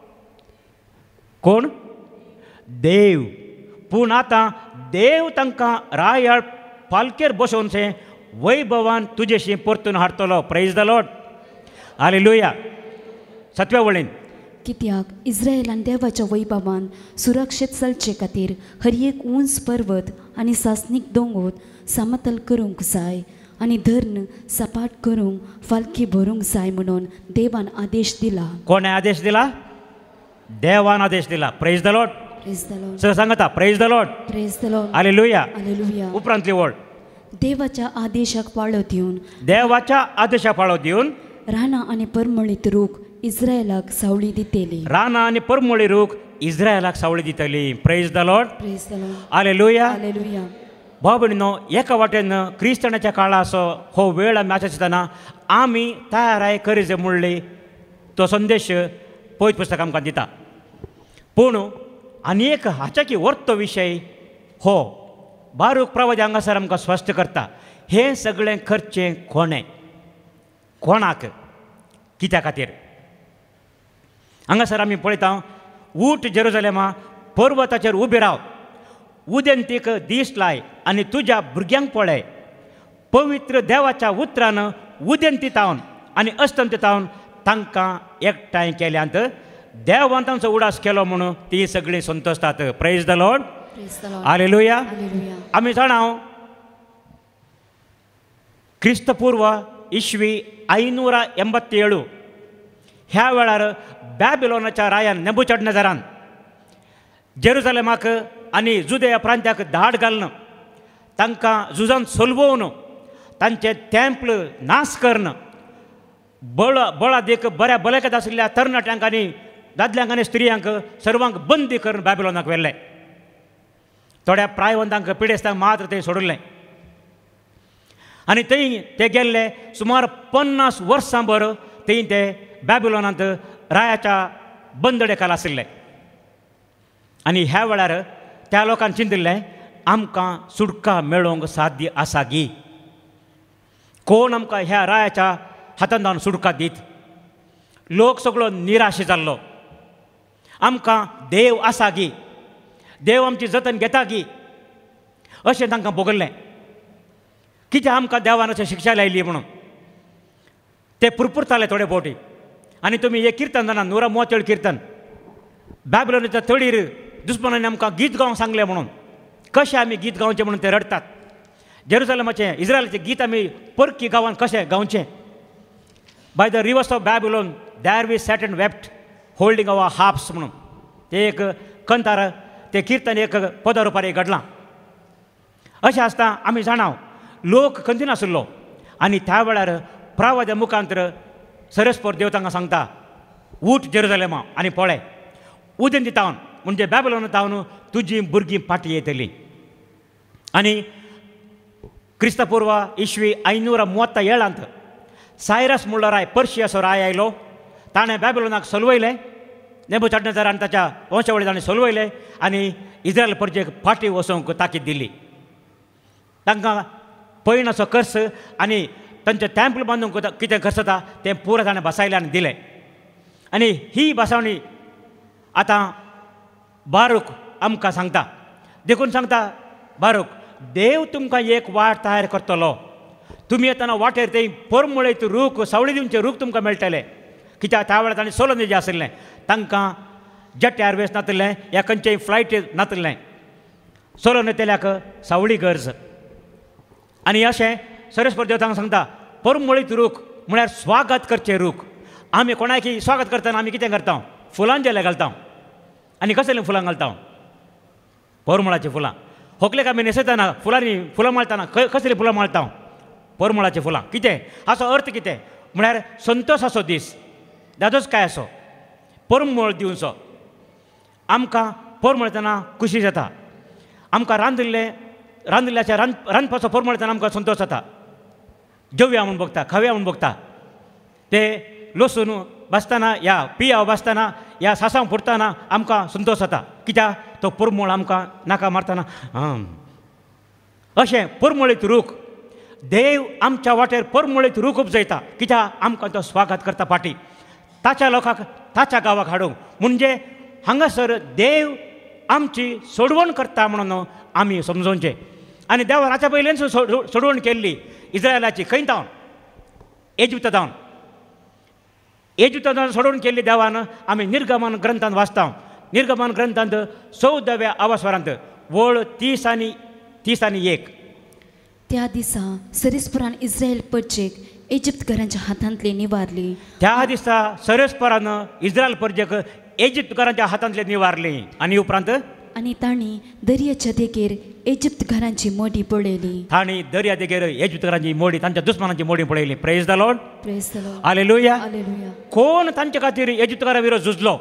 कोण? देव. पूण आतां देव तांकां रायाळ पालकेर बसोवनशें वैभवान तुजेशी परतून हाडटलो. Praise the lord. हालेलुया. सातव्या वळीन कित्याक इस्रायेलान देवाच्या वैभवान सुरक्षीत चलचे खातीर हर एक उंच पर्वत आनी सासणीक दोंगोत समतल करूंक जाय आनी धर्न सपाट करूंक फालकी भरूंक जाय म्हणून देवान आदेश दिला. कोणे आदेश दिला? देवान आदेश दिला. Praise the lord. Praise the lord. Sir सांगता praise the lord. Praise the lord. Hallelujah. Hallelujah. उपरांतली वळ देवाच्या आदेशाक पाळो दिवन देवाच्या आदेशा पाळो दिवन रानां आनी परमळीत रूख इस्रायलाक सावळी दितेली. रानां आनी परमळी रूख इस्रायलाक सावळी दितली. Praise the lord. Praise the lord. Hallelujah. Hallelujah. भाव भयणीनो, एका वाटेन क्रिस्तानाच्या काळाचो हो वेळ आमी आसतना आमी तयाराय करीत म्हणली तो संदेश पवित्र पुस्तक आमकां दिता. पूण आनी एक हाच्याकी व्हरतो विशय हो बारूक प्रवादी हांगासर आमकां स्पश्ट करता. हें सगळें करचें कोणें? कोणाक? कित्या खातीर? हांगासर आमी पळयता, ऊठ जेरुसलेमा, पर्वताचेर उबी राव, उदेंतीक दिश्ट लाय आनी तुज्या भुरग्यांक पळय. पवित्र देवाच्या उतरान उदेंती तावन आनी अस्तंत तावन तांकां एकठांय केल्यांत. देवान तांचो उडास केलो म्हणून ती सगळीं संतोसतात. Praise the lord. हालेलुया. आमी जाणाव क्रिस्तपूर्व इश्वी ऐनूरा ಎಂಬತ್ತೇಳು ह्या वेळार बॅबिलोनाच्या रायान नेबुचडनेझरान जेरुसलेमाक आनी जुदेया प्रांत्याक धाड घालन तांकां झुजान सोलवून तांचे टेंपल नाश करन बळ बळा देख बऱ्या बलयकेत आशिल्ल्या तरणाट्यांक आनी दादल्यांक आनी स्त्रियांक सर्वांक बंदी करून बॅबिलोनाक व्हेल्ले. थोड्या प्रायवंतांक पिडेस्तांक मात्र थंय सोडलें आनी थंय ते गेल्ले सुमार पन्नास वर्सां भर थंय ते बॅबिलोनांत रायाच्या बंदडे खाला आशिल्ले. आनी ह्या वेळार त्या लोकांनी चिंतिल्लें आमकां सुटका मेळोवंक साध्य आसा गी. कोण आमकां ह्या रायाच्या हातांत धावन सुटका दीत? लोक सगळो निराश जाल्लो. आमकां देव आसा गी, देव आमची जतन घेता गी अशें तांकां भोगल्लें. कित्याक आमकां देवान अशें शिक्षा लायली म्हणून ते पुरपुरताले थोडे फावटी. आनी तुमी एक किर्तन जाणा, नुरा मोचेळ किर्तन, बॅबिलोनाच्या तडीर दुस्मनांनी आमकां गीत गावंक सांगलें म्हणून कशें आमी गीत गावचें म्हणून ते रडटात. जेरुसलेमाचें इस्रायलाचें गीत आमी परकी गांवांत कशें गावचें? By the rivers of Babylon there we sat and wept holding our harps म्हणून ते एक कंतार ते किर्तन एक पदा रुपार एक घडलां. अशें आसता आमी जाणाव लोक खंयची नाशिल्लो आनी त्या वेळार प्रवाद्या मुखांतर सरस्पर देव तांकां सांगता, ऊठ जेरुसलेमा आनी पळय, उदेंती तावन म्हणजे बॅबिलोना तावन तुजीं भुरगीं फाटीं येतलीं. आनी क्रिस्तपूर्व इश्वी ಐನೂರ ಮೂವತ್ತ ಏಳಾಂत सायरस म्हणलो राय पर्शियाचो राय आयलो ताणें बॅबिलोनाक सलवयलें नेबुचडनेझरान ताच्या वंशावळी ताणें सलवयले आनी इस्रायल परजेक फाटी वचोंक ताकीद दिली. तांकां पयणाचो खर्च आनी तांचें टॅम्पल बांदूंक कितें खर्च जाता तें पुरो ताणें बसायलें आनी दिलें. आनी ही बसावणी आतां बारूक आमकां सांगता. देखून सांगता बारूक, देव तुमकां एक वाट तयार करतलो. तुमी येतना वाटेर तें परमुळेत रूख सावळी दिवचे रूख तुमकां मेळटलें. कित्याक त्या वेळार ताणें सोलोन जें आशिल्लें तांकां जेट एअरवेज नासलें या खंयचेय फ्लायट नासलें. सोलोन येतल्याक सावळी गरज. आनी अशें सरस्वती देव तांकां सांगता परमुळीत रूख म्हळ्यार स्वागत करचें रूख. आमी कोणाकी स्वागत करतना आमी कितें करता? फुलांचेले घालता. आनी कसलीं फुलां घालता? परमुळाचीं फुलां. व्हंकलेक आमी न्हेसयतना फुलांनी फुलां माळतना कसलीं फुलां माळटा? परमुळाचीं फुलां. कितें हाचो अर्थ कितें? म्हळ्यार संतोशाचो दीस, दादोच काय असो परमळ दिवचो. आमकां परमळतना खुशी जाता. आमकां रांदिल्लें रांदिल्ल्याच्या रांद रांदपाचो परमळतना आमकां संतोश जाता. जेवया म्हूण बगता, खावया म्हूण बगता. ते लसूण भाजतना या पिया भाजतना या सासांव फुटतना आमकां संतोश जाता. कित्याक तो परमळ आमकां नाका मारतना आं अशें परमळीत रूख देव आमच्या वाटेर परमळीत रूख उपजयता. कित्याक आमकां तो स्वागत करता फाटी ताच्या लोकांक ताच्या गांवाक हाडूंक. म्हणजे हांगासर देव आमची सोडवण करता म्हणून आमी समजोवचें. आनी देवान हाच्या पयलींच सोडवण केल्ली इस्रायलाची. खंय जावन? इजिप्त जावन. इजिप्तान सोडवण केल्ली देवान आमी निर्गमन ग्रंथांत वाचता. निर्गमन ग्रंथांत चवदाव्या आवास्वरांत वळ तीस आनी तीस आनी एक. त्या दिसा सरीसपुरान इस्रायल परजेक इजिप्त घरांच्या हातांतली निवारली. त्या दिसा सरस्परान इस्रायल परजेक इजिप्त घरांच्या हातांतली निवारली. आनी उपरांत आनी तांणी दर्याच्या देगेर इजिप्त घरांची मोडी पळयली. तांणी दर्या देगेर इजिप्त घरांची मोडी तांच्या दुस्मानांची मोडी पळयली. Praise the lord. Praise the lord. Hallelujah. Hallelujah. कोण तांचे खातीर इजिप्त घरा विरोध झुजलो?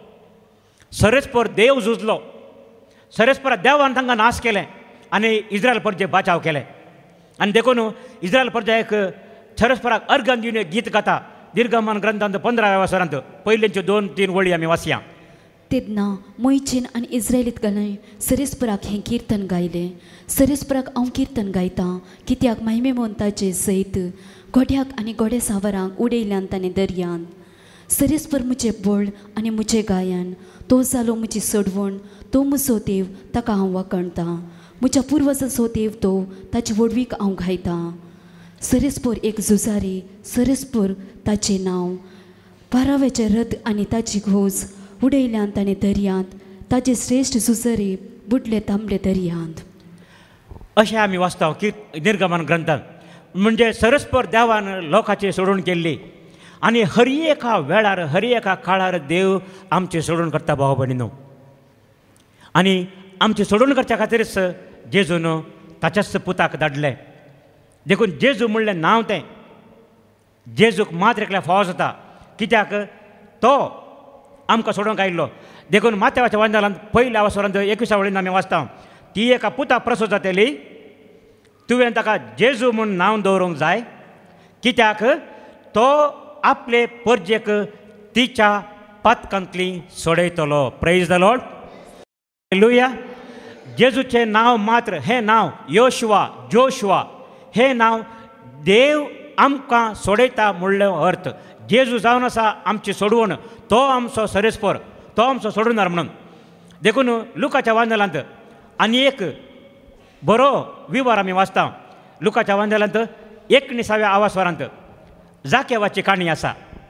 सरस्पर देव झुजलो. सरस्परा देवान तांकां नाश केलें आनी इस्रायल परजे बाचाव केलें. आनी देखून इस्रायल परजाक सरस्पराक अर्घन दिवन एक गीत गाता. निर्गमन ग्रंथांत पंदराव्या वासरांत पयलींच्यो दोन तीन वळी आमी वाचया. तेन्ना मोयचीन आनी इस्रायलीत घालून सरीसपुराक हें किर्तन गायलें. सरीसपुराक हांव किर्तन गायतां कित्याक महिमे मोनताचे सयत गोड्याक आनी गोडे सावरांक उडयल्यान ताणें दर्यांत. सरीसपूर म्हजें बळ आनी म्हजें गायन. तो जालो म्हजी सोडवण. तो म्हजो देव ताका हांव वाकणटां. म्हज्या पुर्वजाचो देव तो ताचे वडवीक हांव घायतां. सरीसपूर एक झुजारी. सरीसपूर ताचें नांव. बारावेचें रथ आनी ताची घोस उडयल्यान ताणें दर्यांत. ताचे श्रेश्ठ झुजारी बुडले तांबडे दर्यांत. अशें आमी वाचता की निर्गमन ग्रंथांत. म्हणजे सरस्पर देवान लोकांची सोडवण केल्ली आनी हर एका वेळार हर एका काळार देव आमची सोडवण करता भाव भयणीनो. आनी आमची सोडवण करच्या खातीरच जेजून ताच्याच पुताक धाडलें. देखून जेजू म्हणलें नांव तें जेजूक मात एकल्या फाव जाता. कित्याक तो आमकां सोडूंक आयिल्लो. देखून माथेवाच्या वांदलांत पयल्या वासरांत एकविसा वळीन आमी वाचता ती एका पुता प्रसूत जातली. तुवें ताका जेजू म्हूण नांव दवरूंक जाय. कित्याक तो आपले परजेक तिच्या पातकांतली सोडयतलो. Praise the lord. हालेलुया. जेजूचें नांव मात्र हें नांव योशुआ जोशुआ हें नांव देव आमकां सोडयता म्हणलो अर्थ. जेजू जावन आसा आमची सोडवण. तो आमचो सरेस्पर. तो आमचो सोडवणार म्हणून. देखून लुकाच्या वांदलांत आनी एक बरो विवर आमी वाचता. लुकाच्या वांदलांत एकविसाव्या आवास्वरांत जाकेवाची काणी आसा.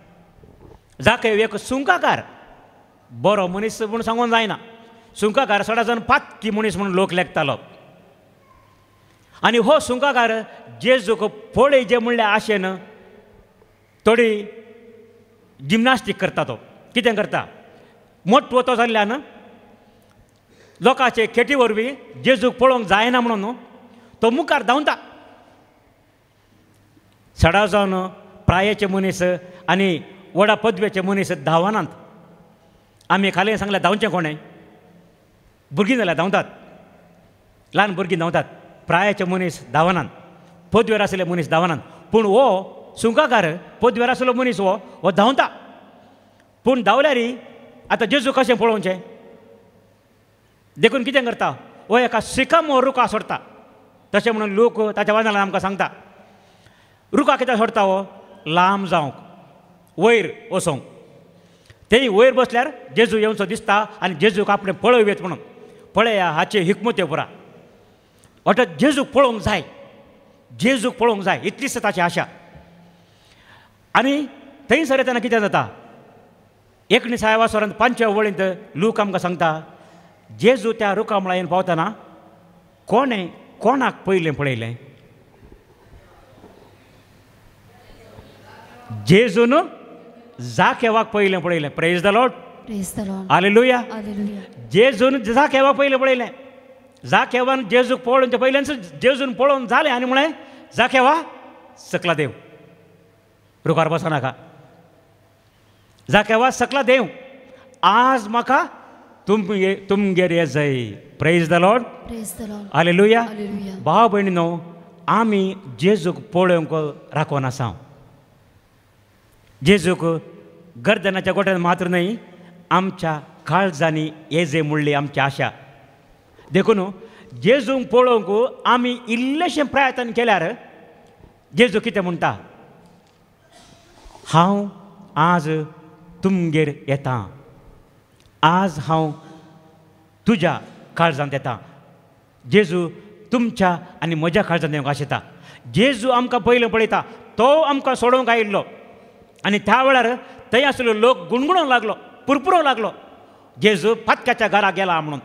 जाकेव एक सुंकाकार बरो मनीस म्हूण सांगून जायना. सुंकाकार सडा जावन पातकी मनीस म्हणून लोक लेखतालो. आनी हो सुंकाकार जेजूक पळय जे म्हणले आशेन थोडी जिमनास्टीक करता. तो कितें करता? मोठो तो जाल्ल्यान लोकांचे खेटी वरवीं जेजूक पळोवंक जायना म्हणून तो मुखार धांवता. सडा जावन प्रायेचे मनीस आनी व्हडा पदवेचे मनीस धांवनात. आमी खाली सांगल्यार धांवचें कोणें? भुरगीं जाल्यार धांवतात. ल्हान भुरगीं धांवतात. प्रायाचे मनीस धांवनात. पदवेर आशिल्ले मनीस धांवनात. पूण हो सुंकाकार पदव्यार आसलो मनीस हो हो धांवता. पूण धांवल्यार आतां जेजू कशें पळोवचें देखून कितें करता हो एका सिकामोर रुखा सोडता. तशें म्हणून लोक ताच्या वाजान आमकां सांगता रुखा कित्याक सोडता हो लांब जावंक वयर वचोंक. तेय वयर बसल्यार जेजू येवचो दिसता आनी जेजूक आपणें पळयवेत म्हणून. पळया हाचे हिकमत्यो पुरा. अर्थात जेजूक पळोवंक जाय जेजूक पळोवंक जाय इतलीच ताची आशा. आनी थंयसर येतना कितें जाता एकुणिसाव्या वासरांत पांचव्या वळींत लोक आमकां सांगता जेजू त्या रुखा मळायेन पावतना कोणें कोणाक पयलें पळयलें. जेजून जाकेवाक पयलें पळयलें. Praise the lord. Praise the lord. Hallelujah. Hallelujah. जेजून जाकेवाक पयलें पळयलें. जाकेवान जेजूक पळोवन ते पयल्यानच जेजून पळोवन जालें आनी म्हळें जाकेवा सकला देव रुखार बसनाका. जाकेवा सकला देव आज म्हाका तुमगे तुमगेर येजय. Praise the lord. Praise the lord. Hallelujah. Hallelujah. भाव भयणीनो आमी जेजूक पळोवंक राखोन आसा. जेजूक गर्दनाच्या गोठ्यान मात्र न्हय आमच्या काळजांनी येजे म्हणली आमची आशा. देखून जेजूक पळोवंक आमी इल्लेशें प्रयत्न केल्यार जेजू कितें म्हणटा हांव आज तुमगेर येतां. आज हांव तुज्या काळजांत येता. जेजू तुमच्या आनी म्हज्या काळजांत येवंक आशेता. जेजू आमकां पयलीं पळयता तो आमकां सोडोवंक आयिल्लो आनी त्या वेळार थंय आसलो लोक गुणगुणोवंक लागलो पुरपुरोवंक लागलो जेजू फातक्याच्या घरा गेला म्हणून.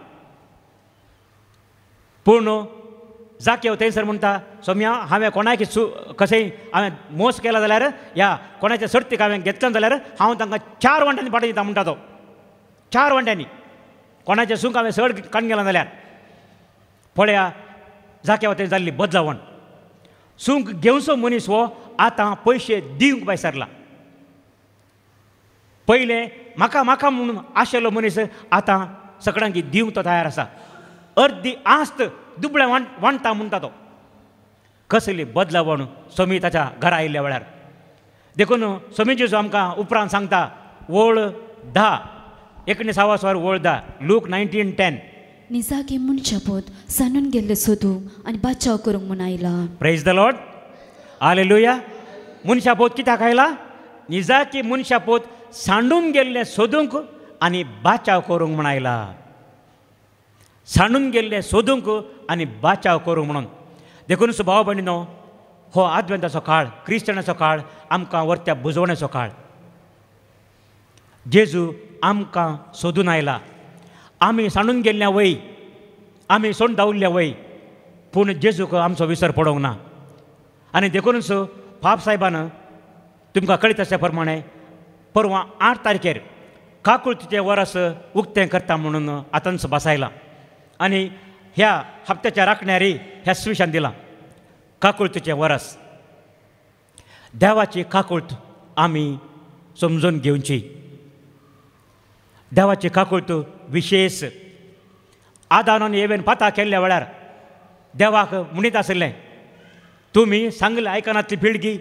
पूण जाकेव थंयसर म्हणटा सोम्या हांवें कोणाक सु कशेंय हांवें मोस केला जाल्यार ह्या कोणाच्या सर्तीक हांवें घेतलें जाल्यार हांव तांकां चार वांट्यांनी पाटय दिता म्हणटा तो. चार वांट्यांनी कोणाचें सूख हांवें सड काडून गेलां जाल्यार. पळया जाकेव थंय जाल्ली बदलावण. सूख घेवचो मनीस हो आतां पयशे दिवंक विसरला. पयलें म्हाका म्हाका म्हणून आशिल्लो मनीस आतां सगळ्यांक दिवंक तो तयार आसा. अर्दी आस्त दुबळें वांट वांट्टा म्हणटा तो. कसली बदलावण सोमी ताच्या घरा आयिल्ल्या वेळार. देखून सोमी जेजू आमकां उपरांत सांगता वळ धा एकुणिसावा स्वर वळ धा लूक नायन्टीन टेन. निजागे मनशापोत सांडून गेल्ले सोदूंक आनी बाचाव करूंक म्हूण आयला. Praise the lord. हालेलुया. मनशापोत कित्याक आयला निजाकी मनशापोत सांडून गेल्ले सोदूंक आनी बाचाव करूंक म्हूण आयला. सांडून गेल्ले सोदूंक आनी बाचाव करूंक म्हणून. देखून भाव भयणीनो हो आद्वेंताचो काळ क्रिस्तानाचो काळ आमकां व्हरत्या बुजवण्याचो काळ. जेजू आमकां सोदून आयला. आमी सांडून गेल्ल्या वय आमी सोडून धांवल्ल्या वय पूण जेजूक आमचो विसर पडोवंक ना. आनी देखूनच पाप साहेबान तुमकां कळीत आसल्या प्रमाणे परवां आठ तारखेर काकुळतीचें वर्स उक्तें करता म्हणून आतांच बसायला. आनी ह्या हप्त्याच्या राखण्यारी ह्या सुविशान दिलां काकुळतीचें वर्स. देवाची काकुळत आमी समजून घेवची. देवाची काकुळत विशेश आदानान येवेन पाता केल्ल्या वेळार देवाक म्हणीत आसलें तुमी सांगलें आयकनातली पिळगी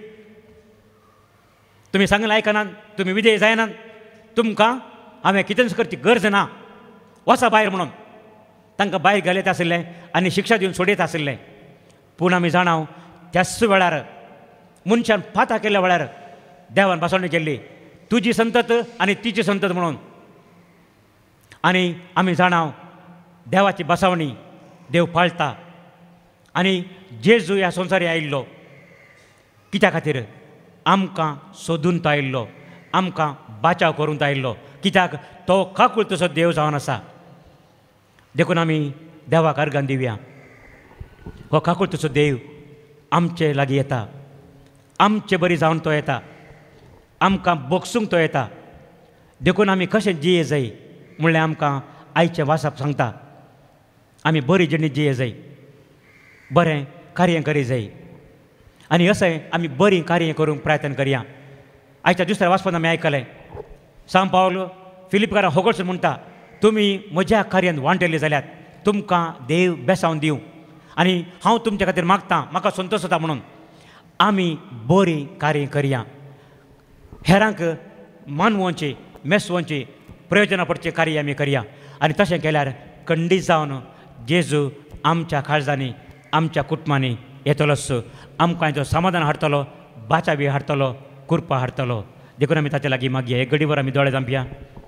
तुमी सांगलें आयकनात तुमी विधेय जायनात तुमकां हांवें कितेंच करची गरज ना वचा भायर म्हणून तांकां भायर घालयत आसलें आनी शिक्षा दिवन सोडयत आसलें. पूण आमी जाणाव त्याच वेळार मनशान पाता केल्ल्या वेळार देवान भासवणी केल्ली तुजी संतत आनी तिची संतत म्हणून. आनी आमी जाणाव देवाची बसावणी देव पाळटा. आनी जेजू ह्या संवसारी आयिल्लो कित्या खातीर आमकां सोदून तो आयिल्लो आमकां बाचाव करून तो आयिल्लो. कित्याक तो काकुळतसो देव जावन आसा. देखून आमी देवाक अर्गां दिवया. हो काकुळतसो देव आमचे लागीं येता. आमचे बरी जावन तो येता. आमकां बोगसूंक तो येता. देखून आमी कशें जिये जाय म्हणल्यार आमकां आयचे वासाप सांगता आमी बरी जिणी जिये जाय बरें कार्य करी जाय. आनी अशें आमी बरीं कार्य करूंक प्रयत्न करया. आयच्या दुसऱ्या वाचपान आमी आयकलें सांग पावलो फिलिपकारां होगडसून म्हणटा तुमी म्हज्या कार्यांत वांटयले जाल्यार तुमकां देव बेसावन दिवं आनी हांव तुमचे खातीर मागतां म्हाका संतोश जाता म्हणून. आमी बरी कार्य करया, हेरांक मानवोवचें मेसवोवचें प्रयोजना पडचें कार्य आमी करया. आनी तशें केल्यार खंडीत जावन जेजू आमच्या काळजांनी आमच्या कुटुंबांनी येतलोच, आमकां जो समाधान हाडटलो, बाचा बी हाडटलो, कृपा हाडटलो. देखून आमी ताचे लागीं मागया. एक घडीभर आमी दोळे धांपया.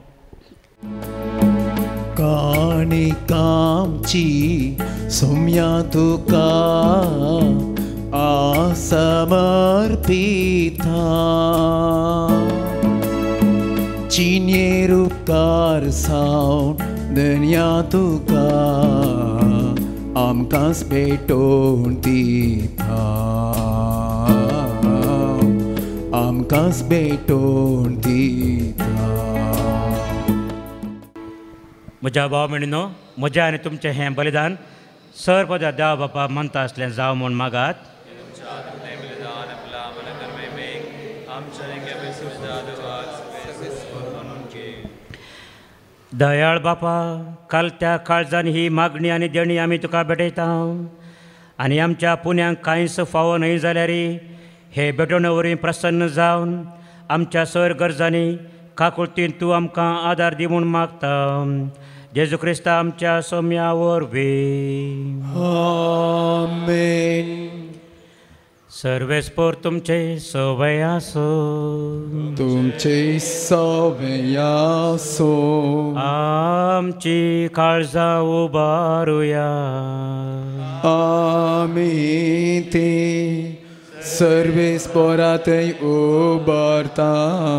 काणिकांची सोम्या तुका आसमर्पिता, चिन्ये उपकार सावन धन्या तुका आमकांच भेटोवन दिता, आमकांच भेटोवन दिता. म्हज्या भाव भयणीनो, म्हजें आनी तुमचें हें बलिदान सर्वदा देवा बापा म्हणटा आसलें जावं म्हूण मागात. दयाळ बापा, कालत्या काळजान ही मागणी आनी देणी आमी तुका भेटयता, आनी आमच्या पुण्यांक कांयच फावो न्हय जाल्यार हे भेटोवणे वरवीं प्रसन्न जावन आमच्या सर गरजांनी काकुळटीन तूं आमकां आदार दी म्हूण मागता. जेजू क्रिस्ता आमच्या सोम्या वरवीं. आमेन. सर्वेस्पोर तुमचे सवय आसो, तुमचे सवय आसो, आमची काळजां उबारुया. आमी ते सर्वेस्पोरांतय उबारता.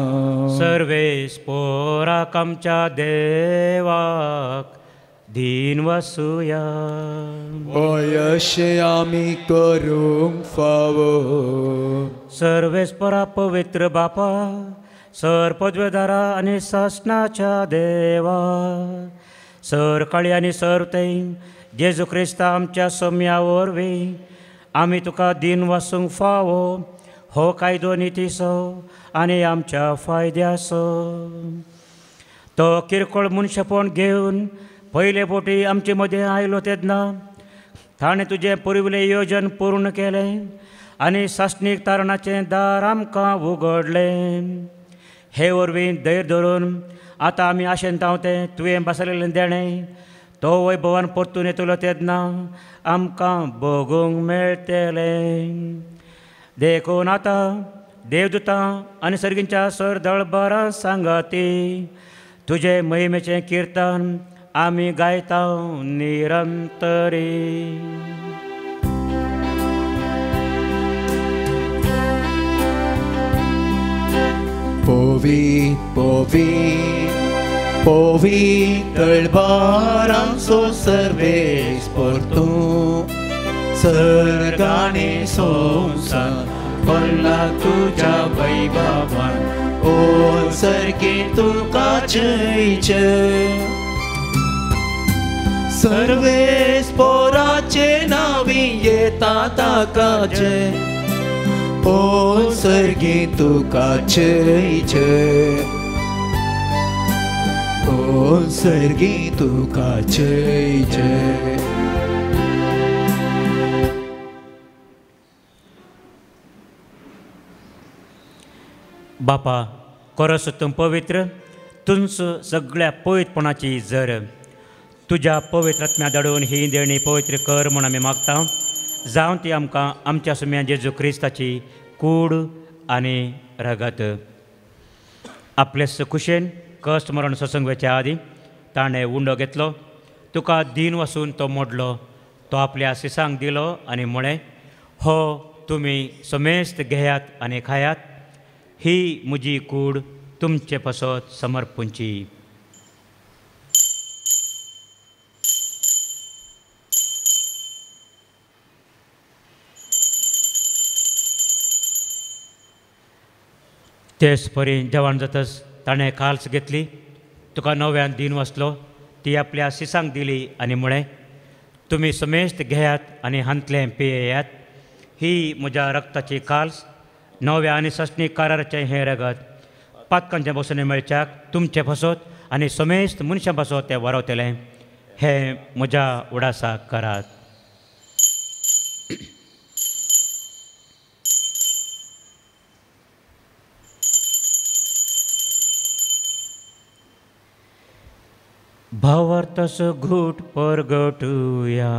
सर्वेस्पोराक आमच्या देवाक दीन वसूया. हय अशें आमी करूंक फावो. सर्वेस्परा पवित्र बापा, सर पदवेदारा आनी शासनाच्या देवा, सर काळी आनी सर तें जेजू क्रिस्ता आमच्या सोम्या वरवीं आमी तुका दीन वसूंक फावो. हो कायदो नितीसो आनी आमच्या फायद्याचो. तो किरकोळ मनशापण घेवन पयले फावटी आमचे मदें आयलो तेन्ना ताणें तुजें पुर्विल्लें येवजन पूर्ण केलें आनी शासनीक तारणाचें दार आमकां उगडलें. हे वरवीं धैर्य धरून आतां आमी आशेंतांव तें तुवें बसयलेलें देणें तो वैभवान परतून येतलो तेन्ना आमकां भोगूंक मेळटलें. देखून आतां देवदूतां आनी सर्गींच्या सर दळबारां सांगाती तुजे महिमेचें किर्तन आमी गायता निरंतरी. पोवीत पोवीत पोवीत दळबारांचो सर्वेस्पोर तूं, सर्गांनी संवसार भरला तुज्या वैभवान. ओ सर्गे तुका जय जय. सर्वेस्पोराचे नावी येता ताका जय. ओ सर्गे तुका जय जय. ओ सर्गे तुका जय जय. बापा कोरसोत्तम पवित्र, तुंच सगळ्या पवित्रपणाची जर तुज्या पवित्र आत्म्या धाडून ही देणी पवित्र कर म्हूण आमी मागता. जावं ती आमकां आमच्या सुम्या जेजू क्रिस्ताची कूड आनी रगत. आपलेस कुशेन कश्ट मरण सत्संग वेच्या आदीं ताणें उंडो घेतलो, तुका दीन वसून तो मोडलो, तो आपल्या सिसांक दिलो आनी म्हळें, हो तुमी समेस्त घेयात आनी खायात, ही म्हजी कूड तुमचे पासत समर्पूंची. तेच परी जेवण जातच ताणें काल्स घेतली, तुका नव्यान दीन वसलो, ती आपल्या सिसांक दिली आनी म्हळें, तुमी समेस्त घेयात आनी हांतलें पियेयात, ही म्हज्या रक्ताची काल्स, नव्या आनी सस्नीक काराराचें हें रगत, पातकांच्या बसून मेळच्याक तुमचे पासत आनी समेस्त मनशां पासत तें वारवतलें. हें म्हज्या उडासाक करात. भावार्थस घुट परगटुया.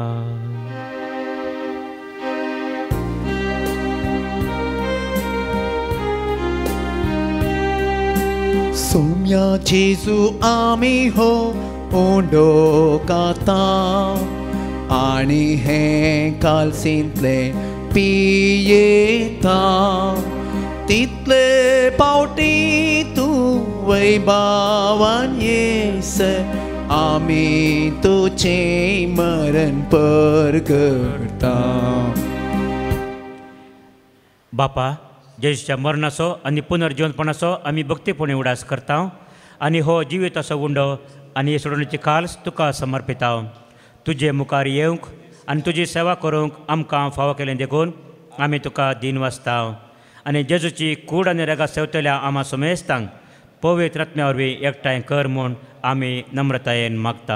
सोम्या जेजू आमी हो ओंडो काता आनी हें कालसींतले पियेता तितले पावटी तूं वैभवान येस आमी तुजें मरण परगटता. बापा जेजूच्या मरणाचो आनी पुनर्जीवनपणाचो आमी भक्तीपणी उडास करता आनी हो जिवीत असो उंडो आनी सोडणीची काल्स तुका समर्पिता. तुजे मुखार येवंक आनी तुजी सेवा करूंक आमकां फावो केलें देखून आमी तुका दिन वाचता आनी जेजूची कूड आनी रेगा सेवतल्या आमा सुमेस्तांक पवित्र आत्म्या वरवीं एकठांय कर म्हूण आमी नम्रतायेन मागता.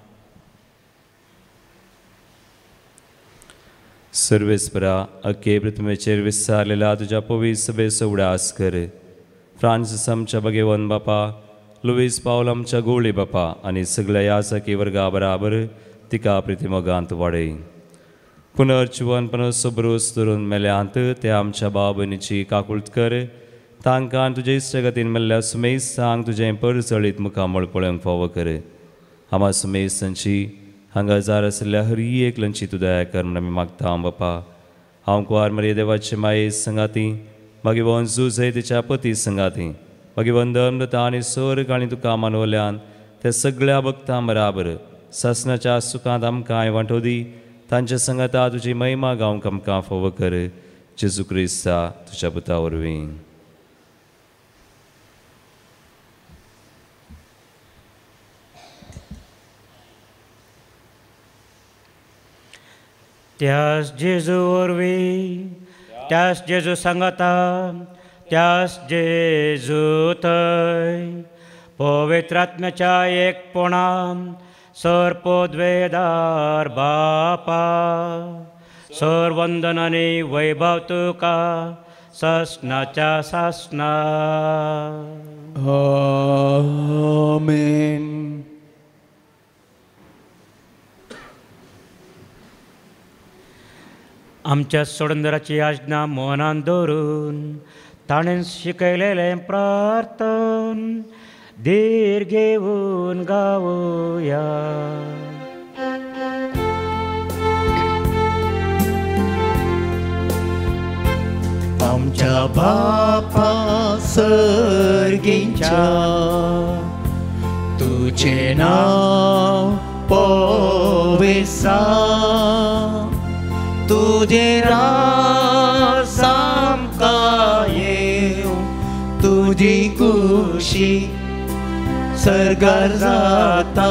सर्वेस्परा अख्खे पृथ्वीचेर विस्तारलेला तुझ्या पवित्र सभेचो उडास कर. फ्रांसीस आमच्या भगेवन बापा, लुईस पावल आमच्या गोळी बापा आनी सगळ्या यासकी वर्गा बराबर तिका प्रितीमोगांत वाडय. पुनर्जीवनपणाचो भरोस धरून मेल्यांत ते आमच्या भाव भयणीची काकुळट कर. तांकां तुजे इश्टगतीन मेल्ल्या सुमेस्तांक तुजें परचळीत मुखामळ पळोवंक फावो कर. आमा सुमेस्तांची हांगा जार आशिल्ल्या हर एकल्यांची तूं दया कर म्हूण आमी मागता बापा. हांव कुंवार मरिये देवाचे माये संगाती, मागीर वंजू जय तिच्या पती संगाती, मागीर वंदनता आनी सोर आनी तुका मानवल्यान त्या सगळ्या भक्तां बराबर ससनाच्या सुखांत आमकां वांटो दी. तांच्या संगता तुजी महिमा गावंक आमकां फावो कर. जेजू क्रिस्ता तुज्या पुता वरवीं. त्यास जेजू वरवीं, त्यास जेजू सांगाता, त्यास जेजू थंय पवित्र आत्म्याच्या एकपणान सर पोद्वेदार बापा, सर वंदन आनी वैभव तुका ससनाच्या सासना. आमेन. आमच्या सोडंदराची आज्ञा मनान दवरून ताणें शिकयलेलें प्रार्थन धीर घेवन गावया. आमच्या बापा सर्गींच्या तुझें नांव पवित्र, तुझे राज आमकां येवं, तुजी खुशी सर्गार जाता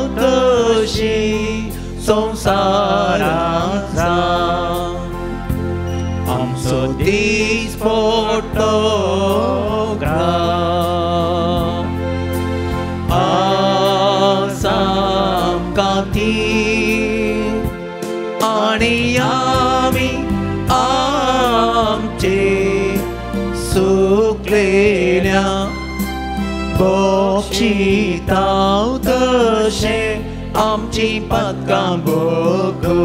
तशी संवसारांत जावं. आमचो दीस पडटो घरांत आज आमकां दी आनी आमी आमचे सुकलेल्या बक्षिता तशें आमची पातकां भोगो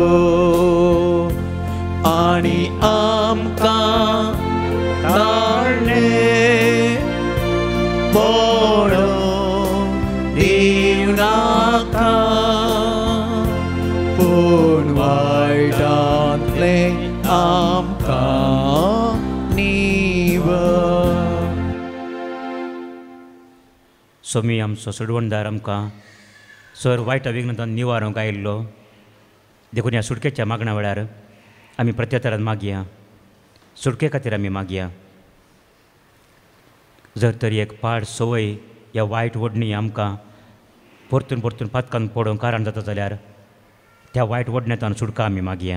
आनी आमकां तारणे पडो दिव नाका, पूण वायटांतले आमकां निवड. सोमी आमचो सोडवणदार आमकां सर वायट विघ्नांतल्यान निवारूंक आयिल्लो देखून ह्या सुटकेच्या मागण्या वेळार आमी प्रत्युत्तरान मागया. सुटके खातीर आमी मागया. जर तरी एक पाड संवय ह्या वायट वडणी आमकां परतून परतून पातकान पडोवंक कारण जाता जाल्यार त्या वायट वडण्यांतल्यान सुटका आमी मागया.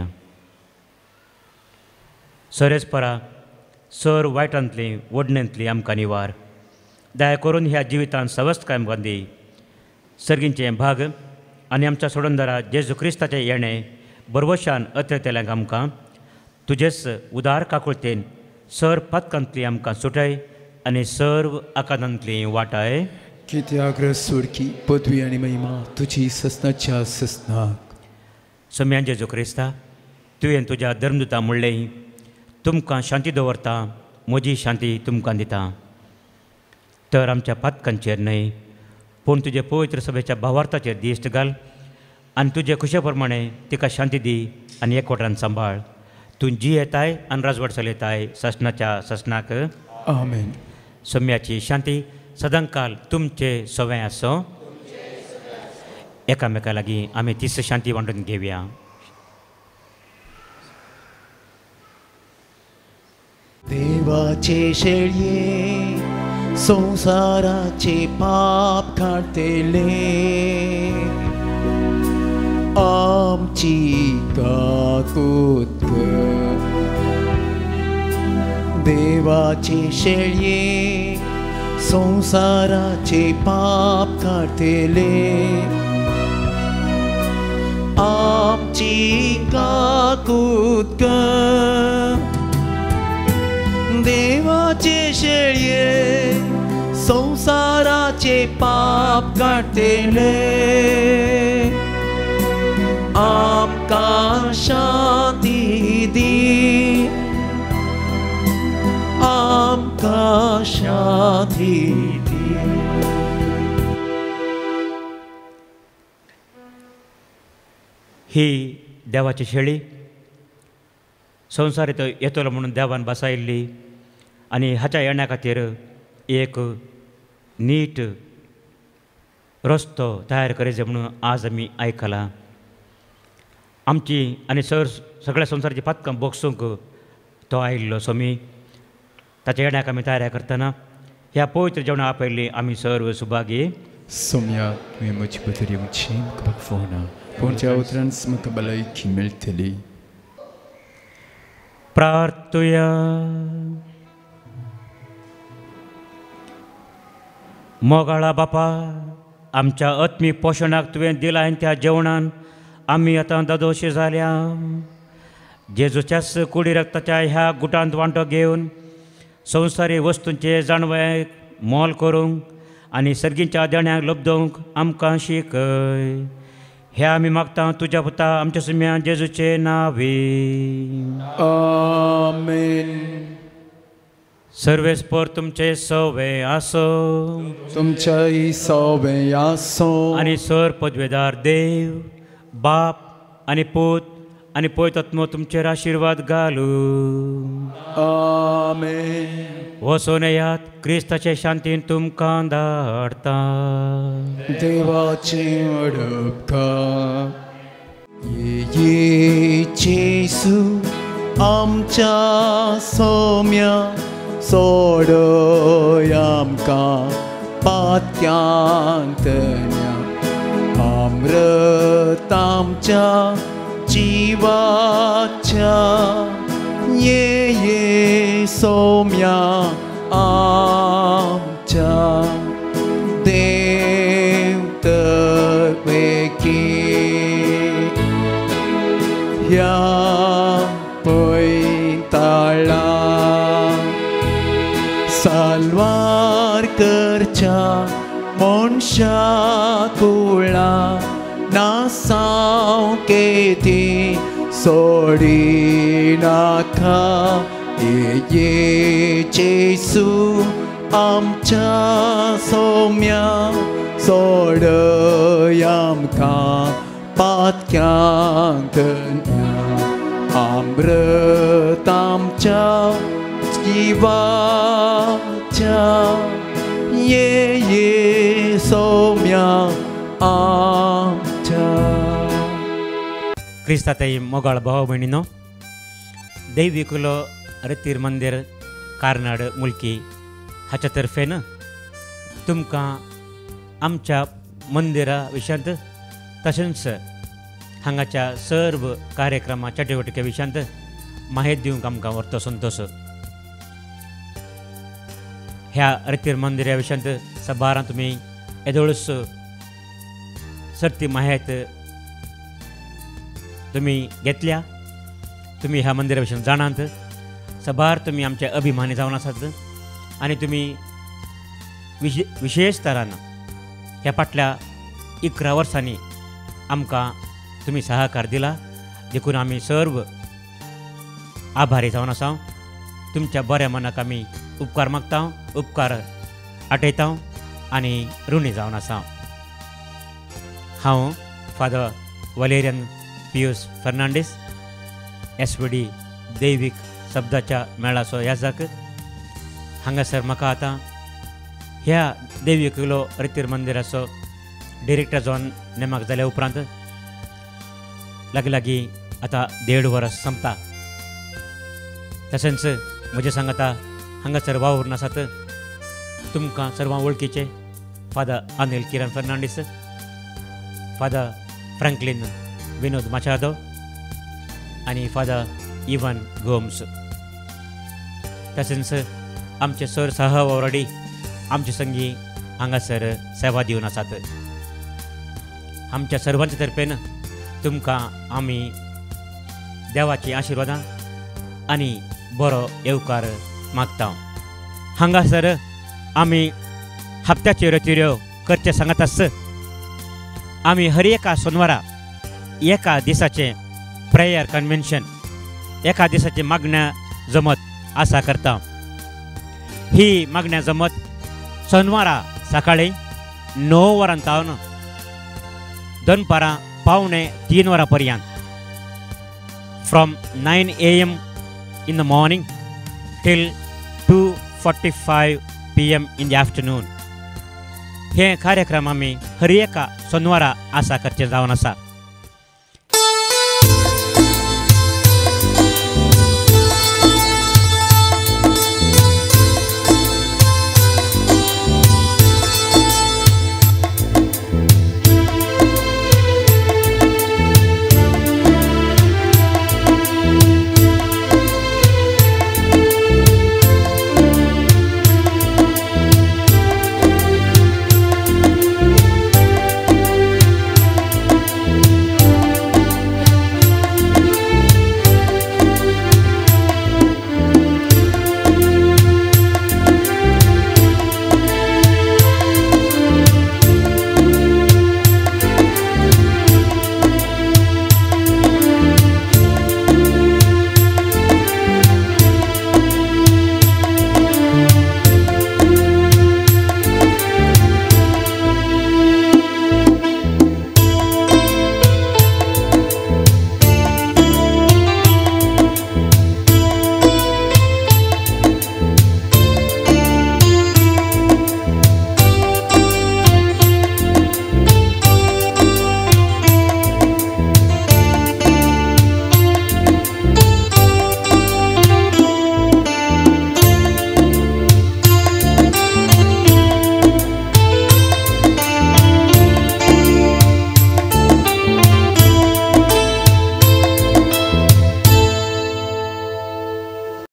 सरेच परा सर वायटांतली वडण्यांतली आमकां निवार. दया करून ह्या जिवितांत सवस्थ कायम बांदी. सर्गींचे भाग आनी आमच्या सोडंदरा जेजू क्रिस्ताचें येणें बरवशान अत्रेतेल्यांक आमकां तुजेच उदार काकुळतेन सर पातकांतली आमकां सुटय आनी सर्व आकांतांतली वाटाय. कित्याक सोडकी पदवी आनी महिमा तुजी ससनाच्या ससनाक. सम्यान जेजू क्रिस्ता तुवें तुज्या धर्मदुता म्हणलें तुमकां शांती दवरता म्हजी शांती तुमकां दिता. तर आमच्या पातकांचेर न्हय पूण तुजे पवित्र सभेच्या भावार्थाचेर दिश्ट घाल आनी तुजे खुशे प्रमाणे तिका शांती दी आनी एकवटान सांबाळ. तूं जी येताय आनी राजवट चलयताय ससनाच्या ससनाक. आमेन. सम्याची शांती सदांकाल तुमचे सवय आसो. एकामेका लागीं आमी तीस शांती वांटून घेवया. देवाचे शेळये संसाराचे पाप काढतेले आमची काकूत कर. देवाचे शेळये संसाराचे पाप काढतेले आमची काकूत कर. देवाचे शेळये संसाराचे पाप काढतेले आमकां शांती दी आमकां शांती दी. ही देवाची शेळी संवसार येतलो म्हणून देवान बसायल्ली आनी हाच्या येण्या खातीर एक नीट रस्तो तयार करचे म्हणून आज आमी आयकलां. आमची आनी सर सगळ्या संवसाराची पातकां बोगसूंक तो आयिल्लो सोमी ताच्या येण्याक आमी तयार करतना ह्या पवित्र जेवणां आपयल्ली आमी सर्व सुभागी. सोम्या तुवें म्हजी बदरी उंची म्हाका बगफोना पूण त्या उतरान म्हाका भलायकी मेळटली. प्रार्थुया. मोगाळा बापा आमच्या आत्मी पोशणाक तुवें दिलां त्या जेवणान आमी आतां दादोशी जाल्या. जेजूच्याच कुडी रक्ताच्या ह्या गुटांत वांटो घेवन संवसारी वस्तूंचे जाणवे मोल करूंक आनी सर्गींच्या देण्याक लब्धोवंक आमकां शिकय. हे आमी मागता तुज्या पुता आमच्या सुम्या जेजूचे नांवी. आमेन. सर्वेस्पर तुमचे सवे आसो. तुमच्याही सवे आसो. आनी सर पदवेदार देव बाप आनी पूत आनी पवित्रात्मो तुमचेर आशिर्वाद घालू. आमेन. वचून येयात क्रिस्ताचे शांतीन तुमकां धाडटा. देवाचे अडपका. ये जेसू आमच्या सोम्या सोडय आमकां पात्यांत अमृत आमच्या जीवाच्या. ये ये सोम्या आमच्या देव तवेकी ह्या पैताळा सालवार करच्या मनशा कुळा नासांव केती सोडी नाका. ये जेसू आमच्या सोम्या सोडय आमकां पातक्यांत अमृत आमच्या जीवाच्या. ये ये सोम्या आमच्या. क्रिस्ताताई मोगाळ भाव भयणीनो दैविकुलो रतीर मंदिर कार्नाड मुल्की हाच्या तर्फेन तुमकां आमच्या मंदिरा विशयांत तशेंच हांगाच्या सर्व कार्यक्रमा चटवटिके विशयांत माहिती दिवंक आमकां व्हरतो संतोश. ह्या रतीर मंदिरा विशयांत सबारां तुमी येदोळूच सर्ती माहिती तुमी घेतल्या. तुमी ह्या मंदिरा विशीं जाणात. सबार तुमी आमचे अभिमानी जावन आसात आनी तुमी विशे विशेश तरान ह्या फाटल्या इकरा वर्सांनी आमकां तुमी सहकार दिला, देखून आमी सर्व आभारी जावन आसा. तुमच्या बऱ्या मनाक आमी उपकार मागता, उपकार आठयता आनी ऋणी जावन आसा. हांव father Valerian Pius Fernandes, S V D दैवीक शब्दाच्या मेळाचो याजक. हांगासर म्हाका आतां ह्या दैवीक रितीर मंदिराचो डिरेक्टर जावन नेमाक जाल्या उपरांत लागीं लागीं आतां देड वर्स संपता. तशेंच म्हजे सांगाता हांगासर वावूरून आसात तुमकां सर्वांक वळखीचे father Anil Kiran Fernandes, father Franklin Vinod Machado आनी फादर इवन गोम्स. तशेंच आमचे सर सहवावरडी आमचे संगी हांगासर सेवा दिवन आसात. आमच्या सर्वांच्या तर्फेन तुमकां आमी देवाची आशिर्वादां आनी बरो येवकार मागता. हांगासर आमी हप्त्याच्यो रतिऱ्यो करचे सांगत आस. आमी हर एका सोनवारा एका दिसाचें प्रेयर कन्वेन्शन, एका दिसाची मागण्या जमत आसा करता. ही मागण्या जमत सोनवारा सकाळीं णव वरां तावन दनपारां पावणे तीन वरां पर्यंत, from nine A M in the morning till two forty-five p m in the afternoon. हे कार्यक्रम आमी हर एका सोनवारा आसा करचे जावन आसा.